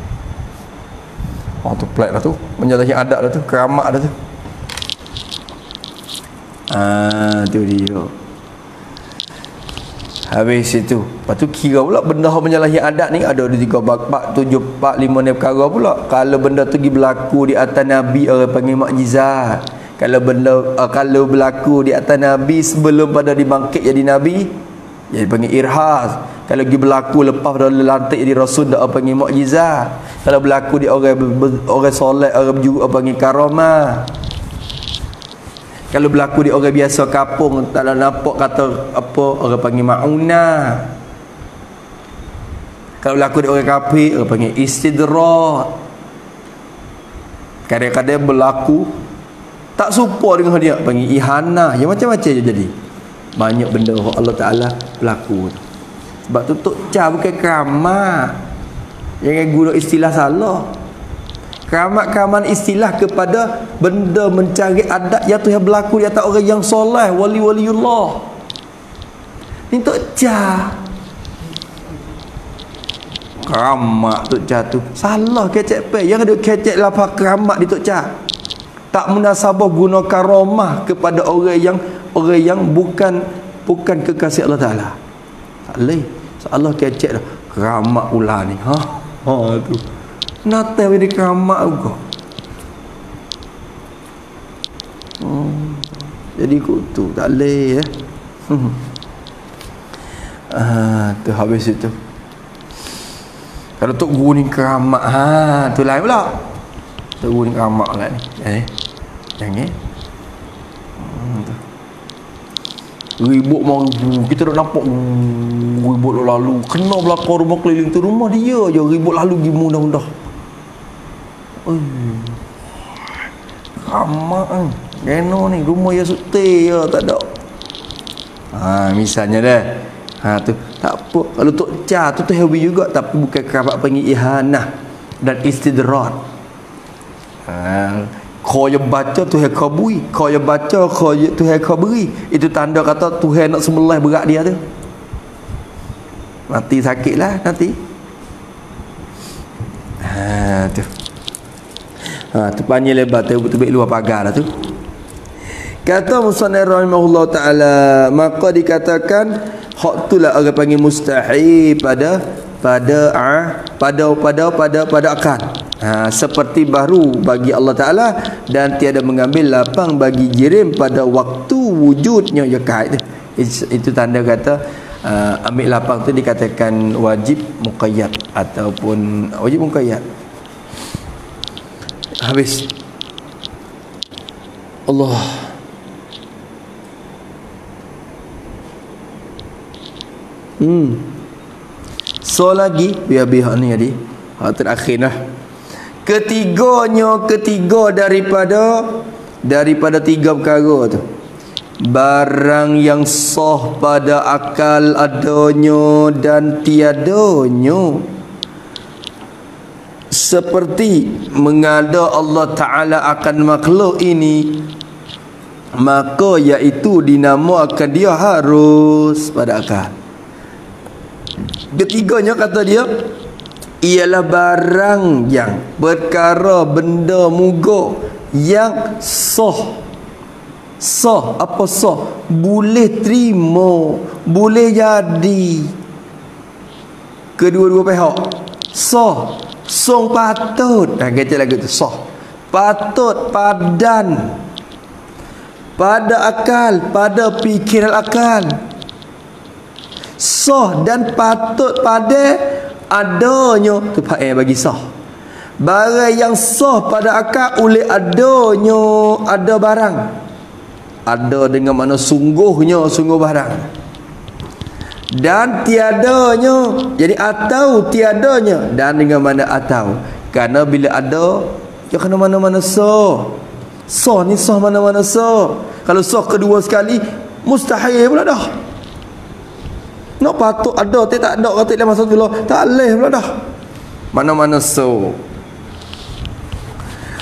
Oh, tu pelik dah tu. Menyalahi adat dah tu, keramat dah tu. Ah, tu dia. Habis itu. Lepas tu kira pula benda yang menyalahi adat ni ada tiga bab, tujuh, empat, lima ni perkara pula. Kalau benda tu pergi berlaku di atas Nabi, orang panggil mukjizat. Kalau benda uh, kalau berlaku di atas Nabi sebelum pada dibangkit jadi Nabi, jadi panggil irhas. Kalau pergi berlaku lepas pada lantik jadi Rasul, dah panggil mukjizat. Kalau berlaku di orang orang soleh, orang berjuru, panggil karamah. Kalau berlaku di orang biasa kapung, tak ada nampak kata apa, orang panggil ma'unah. Kalau berlaku di orang kafir, orang panggil istidrak. Kadang-kadang berlaku tak serupa dengan dia, panggil ihanah. Yang macam-macam je jadi. Banyak benda Allah Ta'ala berlaku. Sebab tu Tok Cha bukan keramat. Jangan guna istilah salah. Keramat-keramat istilah kepada benda mencari adat yang tu yang berlaku di atas orang yang soleh, wali-waliullah. Ni Tok Cha. Keramat Tok Cha tu salah kecek pe. Yang ada kecek lapar keramat di Tok Cha. Tak munasabah guna karamah kepada orang yang orang yang bukan bukan kekasih Allah Taala. Tak boleh. Allah kecek dah. Keramat ulah ni. Ha. Ha tu. Nata jadi keramat juga. Hmm. Jadi kutu tak boleh ya. Hmm. Ah, tu habis itu. Kalau Tok Guru ni keramat, ha, tu lain pula. Tok Guru ni keramat lah ni. Eh. Jangan. Hmm, tu. Ribut mau kita dah nampak ribut lalu. Kena belakang rumah keliling tu, rumah dia je ribut lalu pergi mudah-mudah. Oi. Keramat kan. Geno ni rumah ya sute ya tak ada. Ha, misalnya dah. Ha tu tak apa. Kalau Tok Cha tu tu heavy juga tapi bukan kerabat panggil ihanah dan istidrak. Ha, kau yang baca Tuhan kau beri, kau yang baca kau Tuhan kau beri. Itu tanda kata Tuhan nak sembelih berat dia tu. Mati sakitlah nanti. Ha tu. Ha tu panjang lebar tu betul-betul luar pagar dah tu. Kata musannif rahimahullah taala, maka dikatakan hak itulah orang panggil mustahil pada pada ah pada pada pada pada akal. Ha, seperti baru bagi Allah Taala dan tiada mengambil lapang bagi jirim pada waktu wujudnya ya kait. Itu tanda kata uh, ambil lapang tu dikatakan wajib muqayyad ataupun wajib muqayyad. Habis. Allah. Hmm. So lagi biar-biar ni jadi. Ha terakhir lah. Ketiganya ketiga daripada daripada tiga perkara tu. Barang yang sah pada akal adanya dan tiadanya. Seperti mengada Allah Ta'ala akan makhluk ini, maka iaitu dinamakan dia harus pada akal. Ketiganya kata dia ialah barang yang perkara benda muga yang sah. Sah apa sah? Boleh terima, boleh jadi. Kedua-dua pihak sah. Song patut. Nah, kata lagu tu sah. Patut padan pada akal, pada fikiran akal. Sah dan patut pada adanya tu eh bagi sah. Barang yang sah pada akal oleh adanya ada barang. Ada dengan mana sungguhnya sungguh barang. Dan tiadanya jadi atau tiadanya dan dengan mana atau. Kerana bila ada ya kena mana-mana sah. Sah ni sah mana-mana sah. Kalau sah kedua sekali mustahil pula dah. Nak patut ada tak tak ada kata dalam masa dulu tak leh pula dah. Mana-mana so.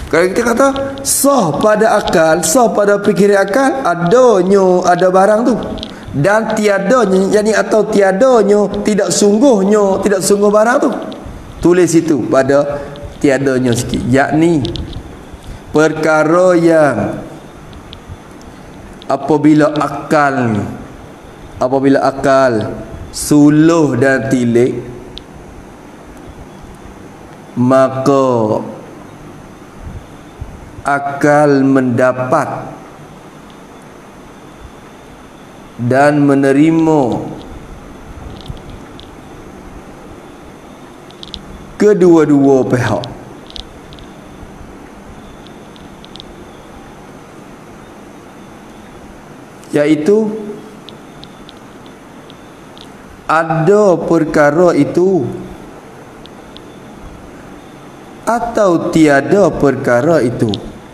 Kalau kita kata sah pada akal, sah pada fikiran akal, adanya ada barang tu, dan tiadanya, yani atau tiadanya, tidak sungguhnya, tidak sungguh barang tu, tulis itu pada tiadanya sikit, yakni perkara yang apabila akal apabila akal suluh dan tilik, maka akal mendapat dan menerima kedua-dua pihak. Iaitu ada perkara itu atau tiada perkara itu.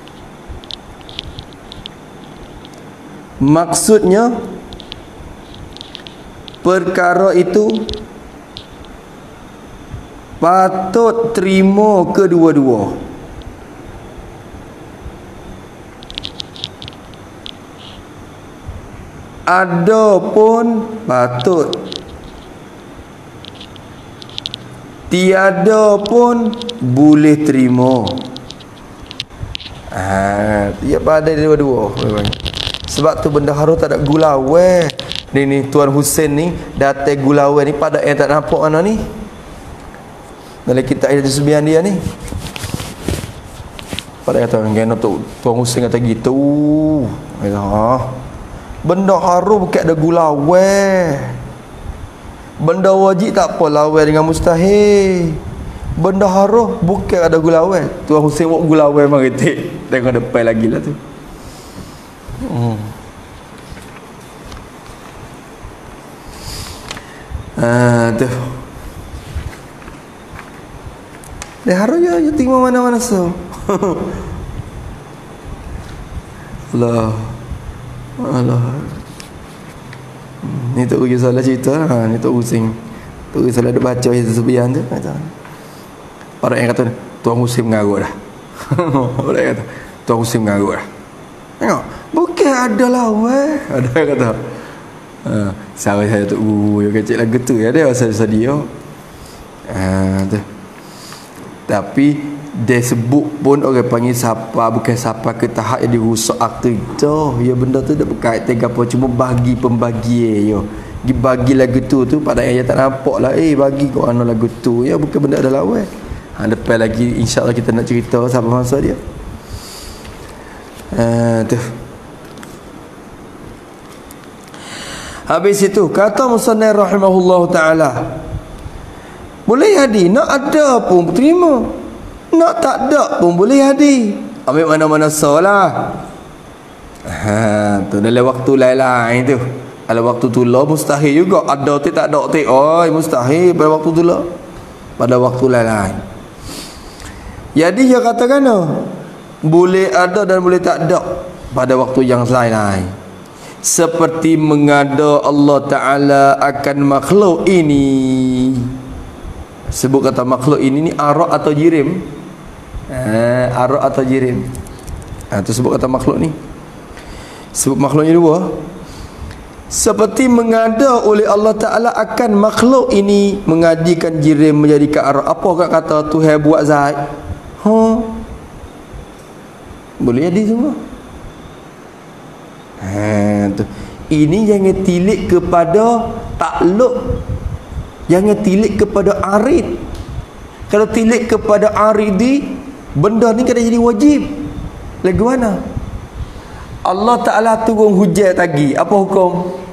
Maksudnya perkara itu patut terima kedua-dua. Ada pun patut, tiada pun boleh terima. Ah, dia pada dua-dua. Sebab tu bendahara tak ada gula weh. Ni ni Tuan Hussein ni datang gula weh ni pada yang tak nampak mana ni. Dalam kitab ada sebian dia ni. Pada kata ngena tu Tuan Hussein kata gitu. Ha. Bendahara bukan ada gula weh. Benda wajib tak apa lawan dengan mustahil. Benda haram bukan ada gulawai. Tuan Hussein buat gulawai mengetik. Tengok depan lagi lah tu. Hmm. Ah, tu. Dia haram je, je tinggal mana-mana so. Allah. Allah. Ni tak pergi salah cerita ha, ni tak pusing. Tu salah ada baca ayat sebian tu kata. Orang yang kata Tuan Hussein mengarut dah. Orang yang kata Tuan Hussein mengarut dah. Tengok, bukan ada lawan. Ada yang kata. Ha, sahabat saya tu uh, yang kecil lagu tu ya dia pasal dia. Ha, tu. Tapi dia sebut pun orang panggil siapa bukan siapa ke tahap yang dirusak akidah. Ya benda tu tak berkait dengan apa, cuma bagi pembagi yo. Gi bagi lagu tu tu pada ayat tak nampak lah eh bagi kau ana lagu tu ya bukan benda ada lawan. Ha depan lagi insya-Allah kita nak cerita siapa masa dia. Ha tu. Habis itu kata musannif rahimahullahu taala boleh jadi nak ada pun terima, nak tak ada pun boleh jadi. Ambil mana-mana salah. Ha tu dalam waktu lain-lain tu. Dalam waktu tu lah mustahil juga. Ada tu tak ada tu. Oh mustahil pada waktu tu lah. Pada waktu lain-lain. Jadi dia katakan boleh ada dan boleh tak ada pada waktu yang lain-lain. Seperti mengada Allah Ta'ala akan makhluk ini. Sebut kata makhluk ini ni arak atau jirim. Ha, arak atau jirim. Ha, tu sebut kata makhluk ni. Sebut makhluknya dua. Seperti mengada oleh Allah Ta'ala akan makhluk ini mengajikan jirim menjadikan arak. Apa kat kata Tuhan buat zat? Ha. Boleh jadi semua. Ha, tu. Ini jangan tilik kepada takluk, jangan tilik kepada arid. Kalau tilik kepada aridi, benda ni kena jadi wajib. Lagu mana? Allah Ta'ala turun hujan tagi. Apa hukum?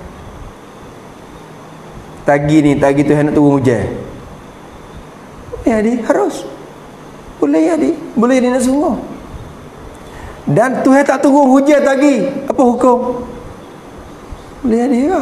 Tagi ni, tagi Tuhan nak turun hujan. Boleh jadi, harus. Boleh jadi, boleh jadi nak semua. Dan Tuhan tak turun hujan tagi. Apa hukum? Boleh jadi juga.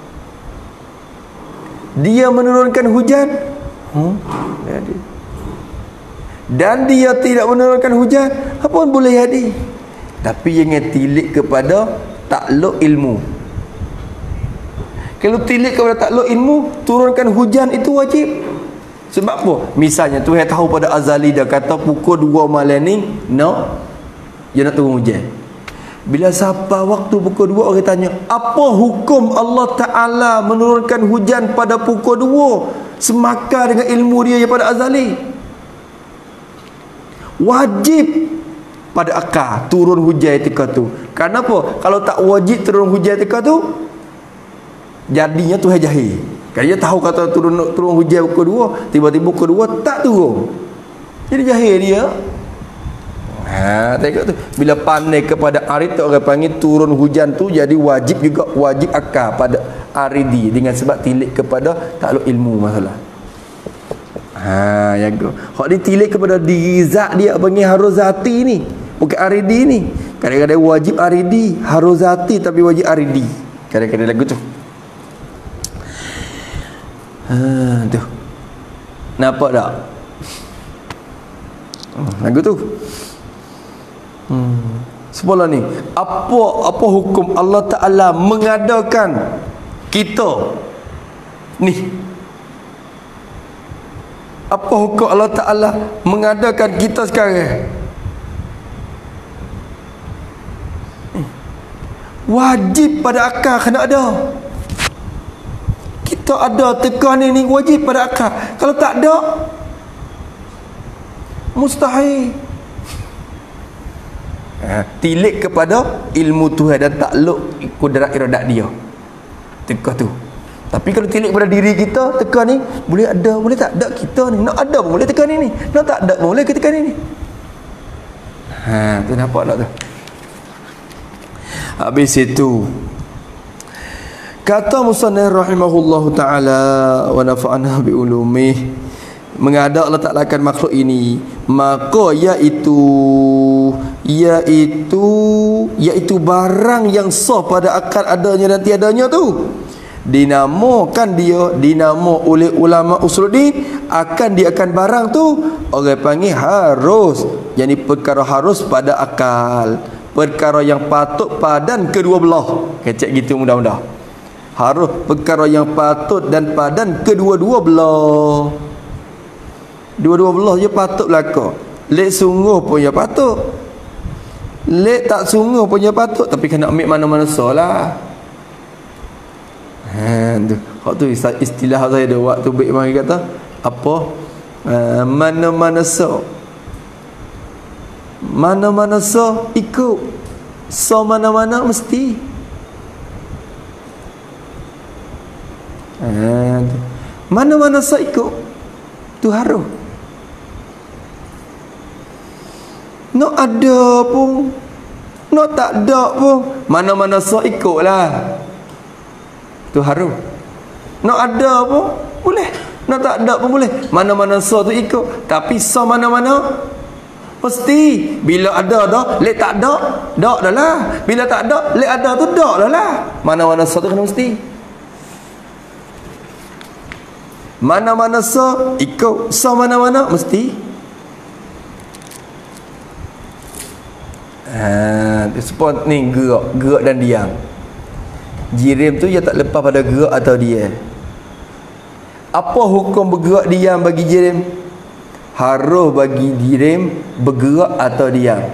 Dia menurunkan hujan. Hmm? Boleh jadi. Dan dia tidak menurunkan hujan. Apa pun boleh jadi. Tapi jangan tilik kepada takluk ilmu. Kalau tilik kepada takluk ilmu, turunkan hujan itu wajib. Sebab apa? Misalnya Tuhan tahu pada azali dah kata pukul dua malam ni, no, dia nak turun hujan. Bila sampai waktu pukul dua, orang tanya, apa hukum Allah Ta'ala menurunkan hujan pada pukul dua semakar dengan ilmu dia pada azali? Wajib pada akal turun hujan ketika tu. Kenapa? Kalau tak wajib turun hujan ketika tu, jadinya Tuhan jahil. Kan dia tahu kata turun turun hujan pukul dua, tiba-tiba pukul dua tak turun. Jadi jahil dia. Ha, tengok tu. Bila pandai kepada arid tu, orang panggil turun hujan tu jadi wajib juga, wajib akal pada aridi dengan sebab tilik kepada takluk ilmu masalah. Ha, jaga. Hak ditilik kepada diri zat dia panggil harus zati ni, bukan aridi ni. Kadang-kadang wajib aridi, harus zati tapi wajib aridi. Kadang-kadang lagu tu. Ha, tu. Nampak tak? Hmm, lagu tu. Hmm. Sebelah ni, apa apa hukum Allah Taala mengadakan kita ni? Apa hukum Allah Taala mengadakan kita sekarang? Wajib pada akal kena ada. Kita ada tekan ni wajib pada akal. Kalau tak ada, mustahil. Ha, tilik kepada ilmu Tuhan dan takluk kudrat iradat dia. Tekah tu. Tapi kalau tilik pada diri kita, tekan ni boleh ada, boleh tak ada kita ni. Nak ada pun boleh tekan ni. Nak tak ada pun boleh kita tekan ni. Ha, tu nampak tak tu? Habis itu kata musannif rahimahullahu taala wa nafa'ana bi ulumih, mengadap Allah Ta'ala akan makhluk ini, maka iaitu iaitu iaitu barang yang sah pada akal adanya dan tiadanya tu, dinamakan dia dinamo oleh ulama usuluddin akan dia akan barang tu orang panggil harus, yakni perkara harus pada akal, perkara yang patut padan kedua belah. Kecek gitu mudah-mudah. Harus perkara yang patut dan padan kedua-dua belah. Dua-dua belah je patut belaka. Lek sungguh pun ya patut, lek tak sungguh pun ya patut. Tapi kena ambil mana-mana salah. Ha tu. Hak tu istilah saya ada waktu baik mari kata apa? Uh, mana-mana so. Mana-mana so ikut. So mana-mana mesti. Ha tu. Mana-mana so ikut. Tu harus. Nak ada pun, nak tak ada pun, mana-mana so ikutlah. Tu harus. Nak ada pun boleh, nak tak ada pun boleh. Mana-mana so tu ikut. Tapi so mana-mana mesti. Bila ada dah, lek tak ada, dak dah lah. Bila tak ada, lek ada tu dak dah lah. Mana-mana so tu kena mesti. Mana-mana so ikut, so mana-mana mesti. Ha, sport ni gerak, gerak dan diam. Jirim tu dia tak lepas pada gerak atau diam. Apa hukum bergerak diam bagi jirim? Harus bagi jirim bergerak atau diam.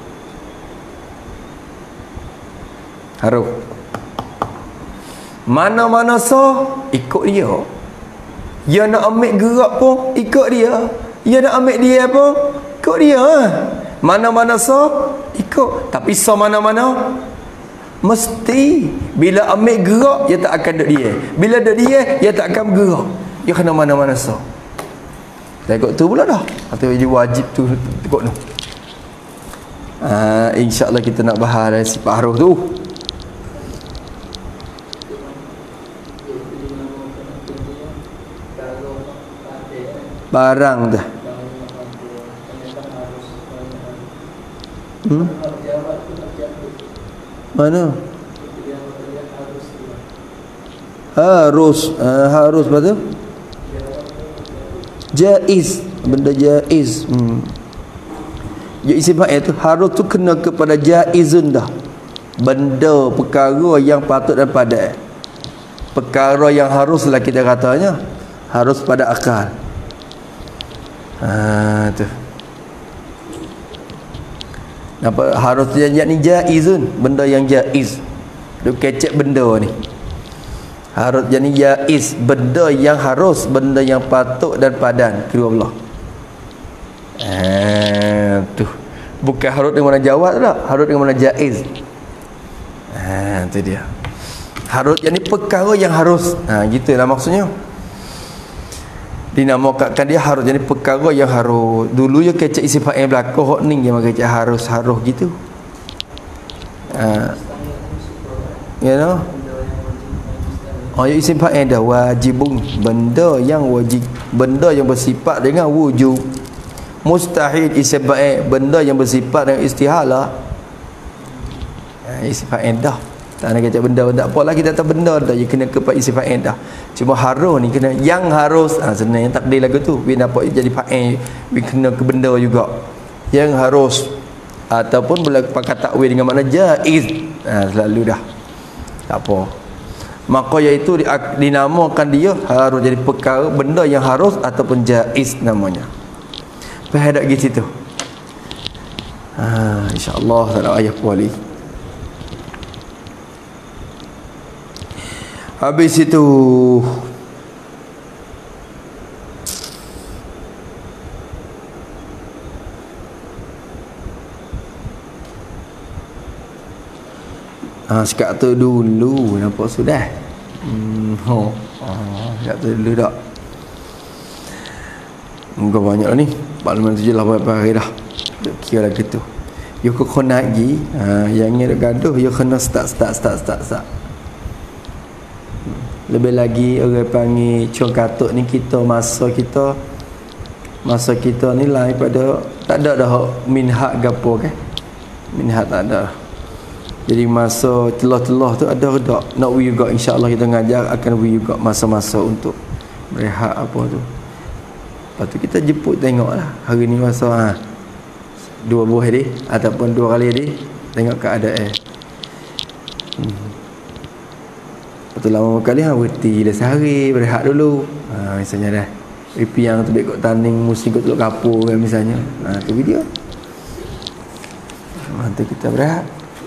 Harus. Mana-mana so ikut dia. Dia nak ambil gerak pun ikut dia. Dia nak ambil dia pun ikut dia. Mana-mana so ikut. Tapi so mana-mana mesti. Bila ambil gerak dia tak akan duduk dia. Bila duduk dia dia tak akan bergerak. Dia kena mana-mana so. Tengok tu pula dah. Atau wajib tu tengok tu. Ah, insya-Allah kita nak bahas dari sifat harus tu. Barang dah. Hmm? Mana? Harus, uh, harus betul? Jaiz, benda jaiz. Hmm. Jaiz sifat itu harus tu kena kepada jaizun dah. Benda perkara yang patut dan padat. Perkara yang haruslah kita katanya harus pada akal. Ha tu. Nampak harus janjian ni jaizun, benda yang jaiz. Duk kecek benda ni. Harus jadi jaiz, benda yang harus, benda yang patut dan padan kedua belah. Eh tu. Bukan harus dengan mana jawab tak, harus dengan mana jaiz. Ha tu dia. Harus jadi perkara yang harus. Ha gitulah maksudnya. Dinamakan dia harus jadi perkara yang harus. Dulu je kecek sifat yang belakang hok ni dia kecek harus-harus gitu. Ha. You know? Oh, ya isim fa'il dah wajibun, benda yang wajib, benda yang bersifat dengan wujub. Mustahil isim fa'il, benda yang bersifat dengan istihala. Ha, isim fa'il dah. Tak nak kata benda tak apalah, kita tak benda dah, dia kena kepada isim fa'il dah. Cuma harus ni kena yang harus. Ha, sebenarnya takdir lagu tu bila dapat jadi fa'il, dia kena ke benda juga. Yang harus ataupun boleh pakai takwil dengan makna jaiz. Ha, selalu dah. Tak apa. Maka iaitu dinamakan dia harus jadi perkara benda yang harus ataupun jaiz namanya. Faham tak gitu tu? Ha, insya-Allah tak ada ayat kuali. Habis itu ha, sekat tu dulu nampak sudah. Hmm, oh, oh, sekat tu dulu tak. Enggak banyak lah ni. Parlimen tu je lah berapa hari dah. Kira lah gitu. You kena lagi. Ha, yang ni dah gaduh. You kena start, start, start, start, start. Lebih lagi orang panggil cung katuk ni kita masa kita masa kita ni lah pada tak ada dah minhak gapo kan. Minhak tak ada. Jadi masa celah-celah tu ada tak nak we juga insya-Allah kita ngajar akan we juga masa-masa untuk berehat apa tu. Lepas tu kita jemput tengoklah hari ni masa ha, dua buah dia ataupun dua kali dia tengok keadaan. Hmm. Lepas tu lama kali ha berhenti dah sehari berehat dulu. Ha misalnya dah pipi yang tu baik kot tanding musim kot teluk kapur kan misalnya. Ha tu video. Nanti kita berehat.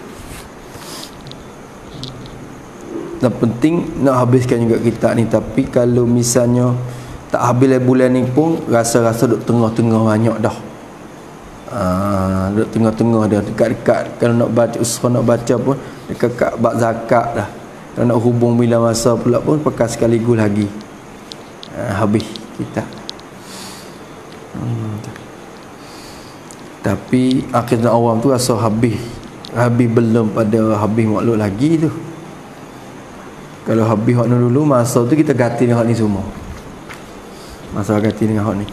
Dan penting nak habiskan juga kita ni, tapi kalau misalnya tak habis bulan ni pun rasa-rasa duk tengah-tengah banyak dah. Ah, duk tengah-tengah dah, dekat-dekat kalau nak baca usaha nak baca pun dekat-dekat bab zakat dah. Kalau nak hubung bila masa pula pun pakai sekaligus lagi. Ah, habis kita. Hmm. Tapi akhirnya awam tu rasa habis. Habis belum pada habis makhluk lagi tu. Kalau habis hak ni dulu, masa tu kita ganti dengan hak ni semua. Masa ganti dengan hak ni.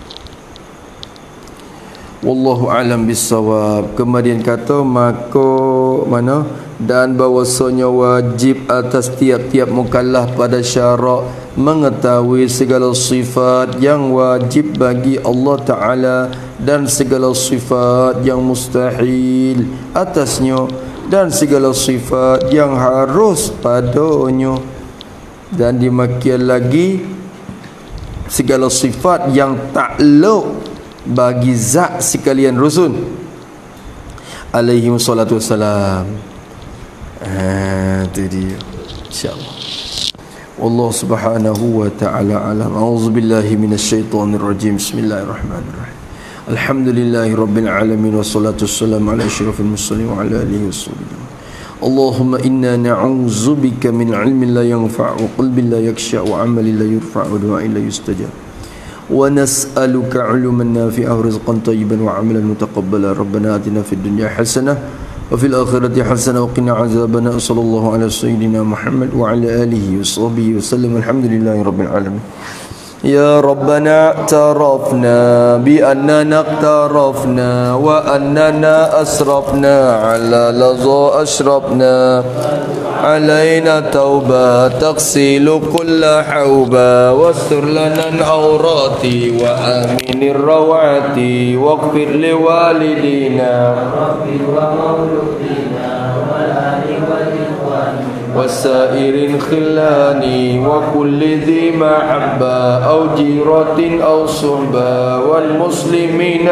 Wallahu alam bisawab. Kemudian kata maka mana dan bahwasanya wajib atas tiap-tiap mukallaf pada syarak mengetahui segala sifat yang wajib bagi Allah Ta'ala dan segala sifat yang mustahil atasnya dan segala sifat yang harus padanya, dan demikian lagi segala sifat yang takluk bagi zat sekalian rusul alaihi wassalatu wassalam. Ah, itu dia insyaallah. Wallahu subhanahu wa ta'ala alam. A'udzubillahi minasyaitonir rajim. Bismillahirrahmanirrahim. Alhamdulillahi rabbil alamin wassalatu wassalamu ala asyrafil mursalin wa ala alihi wasallam. Allahumma inna na'udzubika min ilmin la yanfa' wa qalbin la yakhsha' wa 'amalin la yurfa' wa du'a'in la yustajab. Wa nas'aluka 'ilman nafi'an wa rizqan tayyiban wa 'amalan mutaqabbalan. Rabbana atina fid dunya hasanah wa fil akhirati hasanah wa qina 'adzaban nar. Sallallahu ala sayyidina Muhammad wa ala alihi wa sahbihi wasallam. Alhamdulillahi rabbil alamin. Ya Rabbana i'tarafna bi annana iqtarafna wa annana asrafna ala laza ashrafna alaina tauba taghsilu kulla hauba wastur lana al-awrati wa aminir rawati waghfir li walidina rabbi wa mauludina wa ali wal ikhwan وسائر الخلان وكل ذي محبة أو جيرة أو صحبة والمسلمين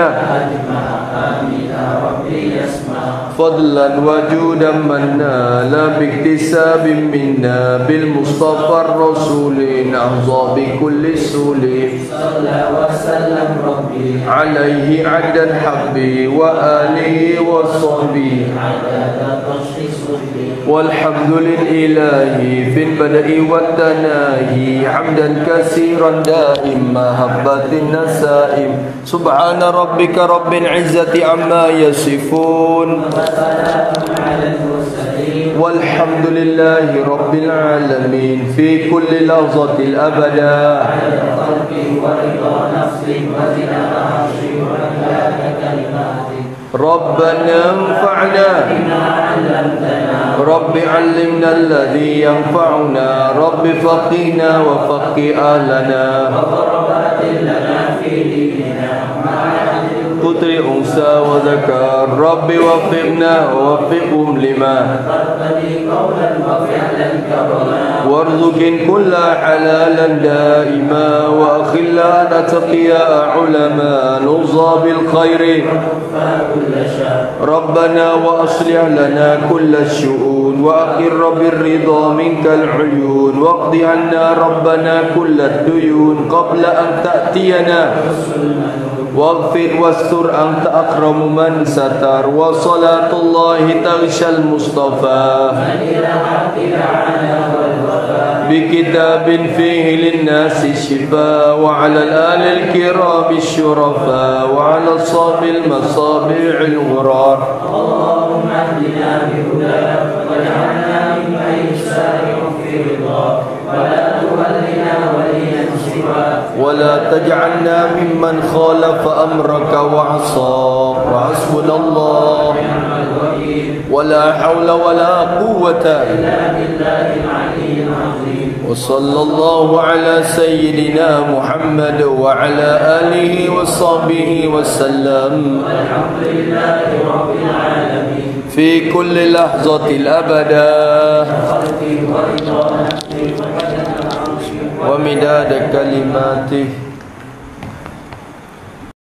فضلا وجودا منا لا باكتساب منا بالمصطفى الرسول نحظى بكل سول صلى وسلم ربي عليه عدد حبي وآله وصحبه والحمد لله في البدء والتناهي حمدا كثيرا دائم محبة النسائم سبحان ربك رب العزة عما يصفون والحمد لله رب العالمين في كل لحظة الأبدا ربنا انفعنا رب علمنا الذي ينفعنا رب فقهنا وفقه أهلنا پتر انثى وذكر رب وفقنا ووفقهم لما وارزق كل حلالا دائما وأخلا نتقيا علماء نرضى بالخير ربنا وأصلح لنا كل الشؤون وأقر بالرضا منك العيون واقض عنا ربنا كل الديون قبل أن تأتينا واغفر واستر أنت أكرم من ستر وصلاة الله تغشى المصطفى بكتاب فيه للناس الشفاء وعلى الآل الكرام الشرفاء وعلى الصاب المصابيع الغرار اللهم اهدنا بهداك واجعلنا ممن يسارع في رضاك ولا تولنا وليا سواك ولا تجعلنا ممن خالف أمرك وعصاك وحسبنا الله ولا حول ولا قوة إلا بالله العلي العظيم وصلى الله على سيدنا محمد وعلى آله وصحبه وسلم الحمد لله رب العالمين في كل لحظة الأبدا ومداد كلماته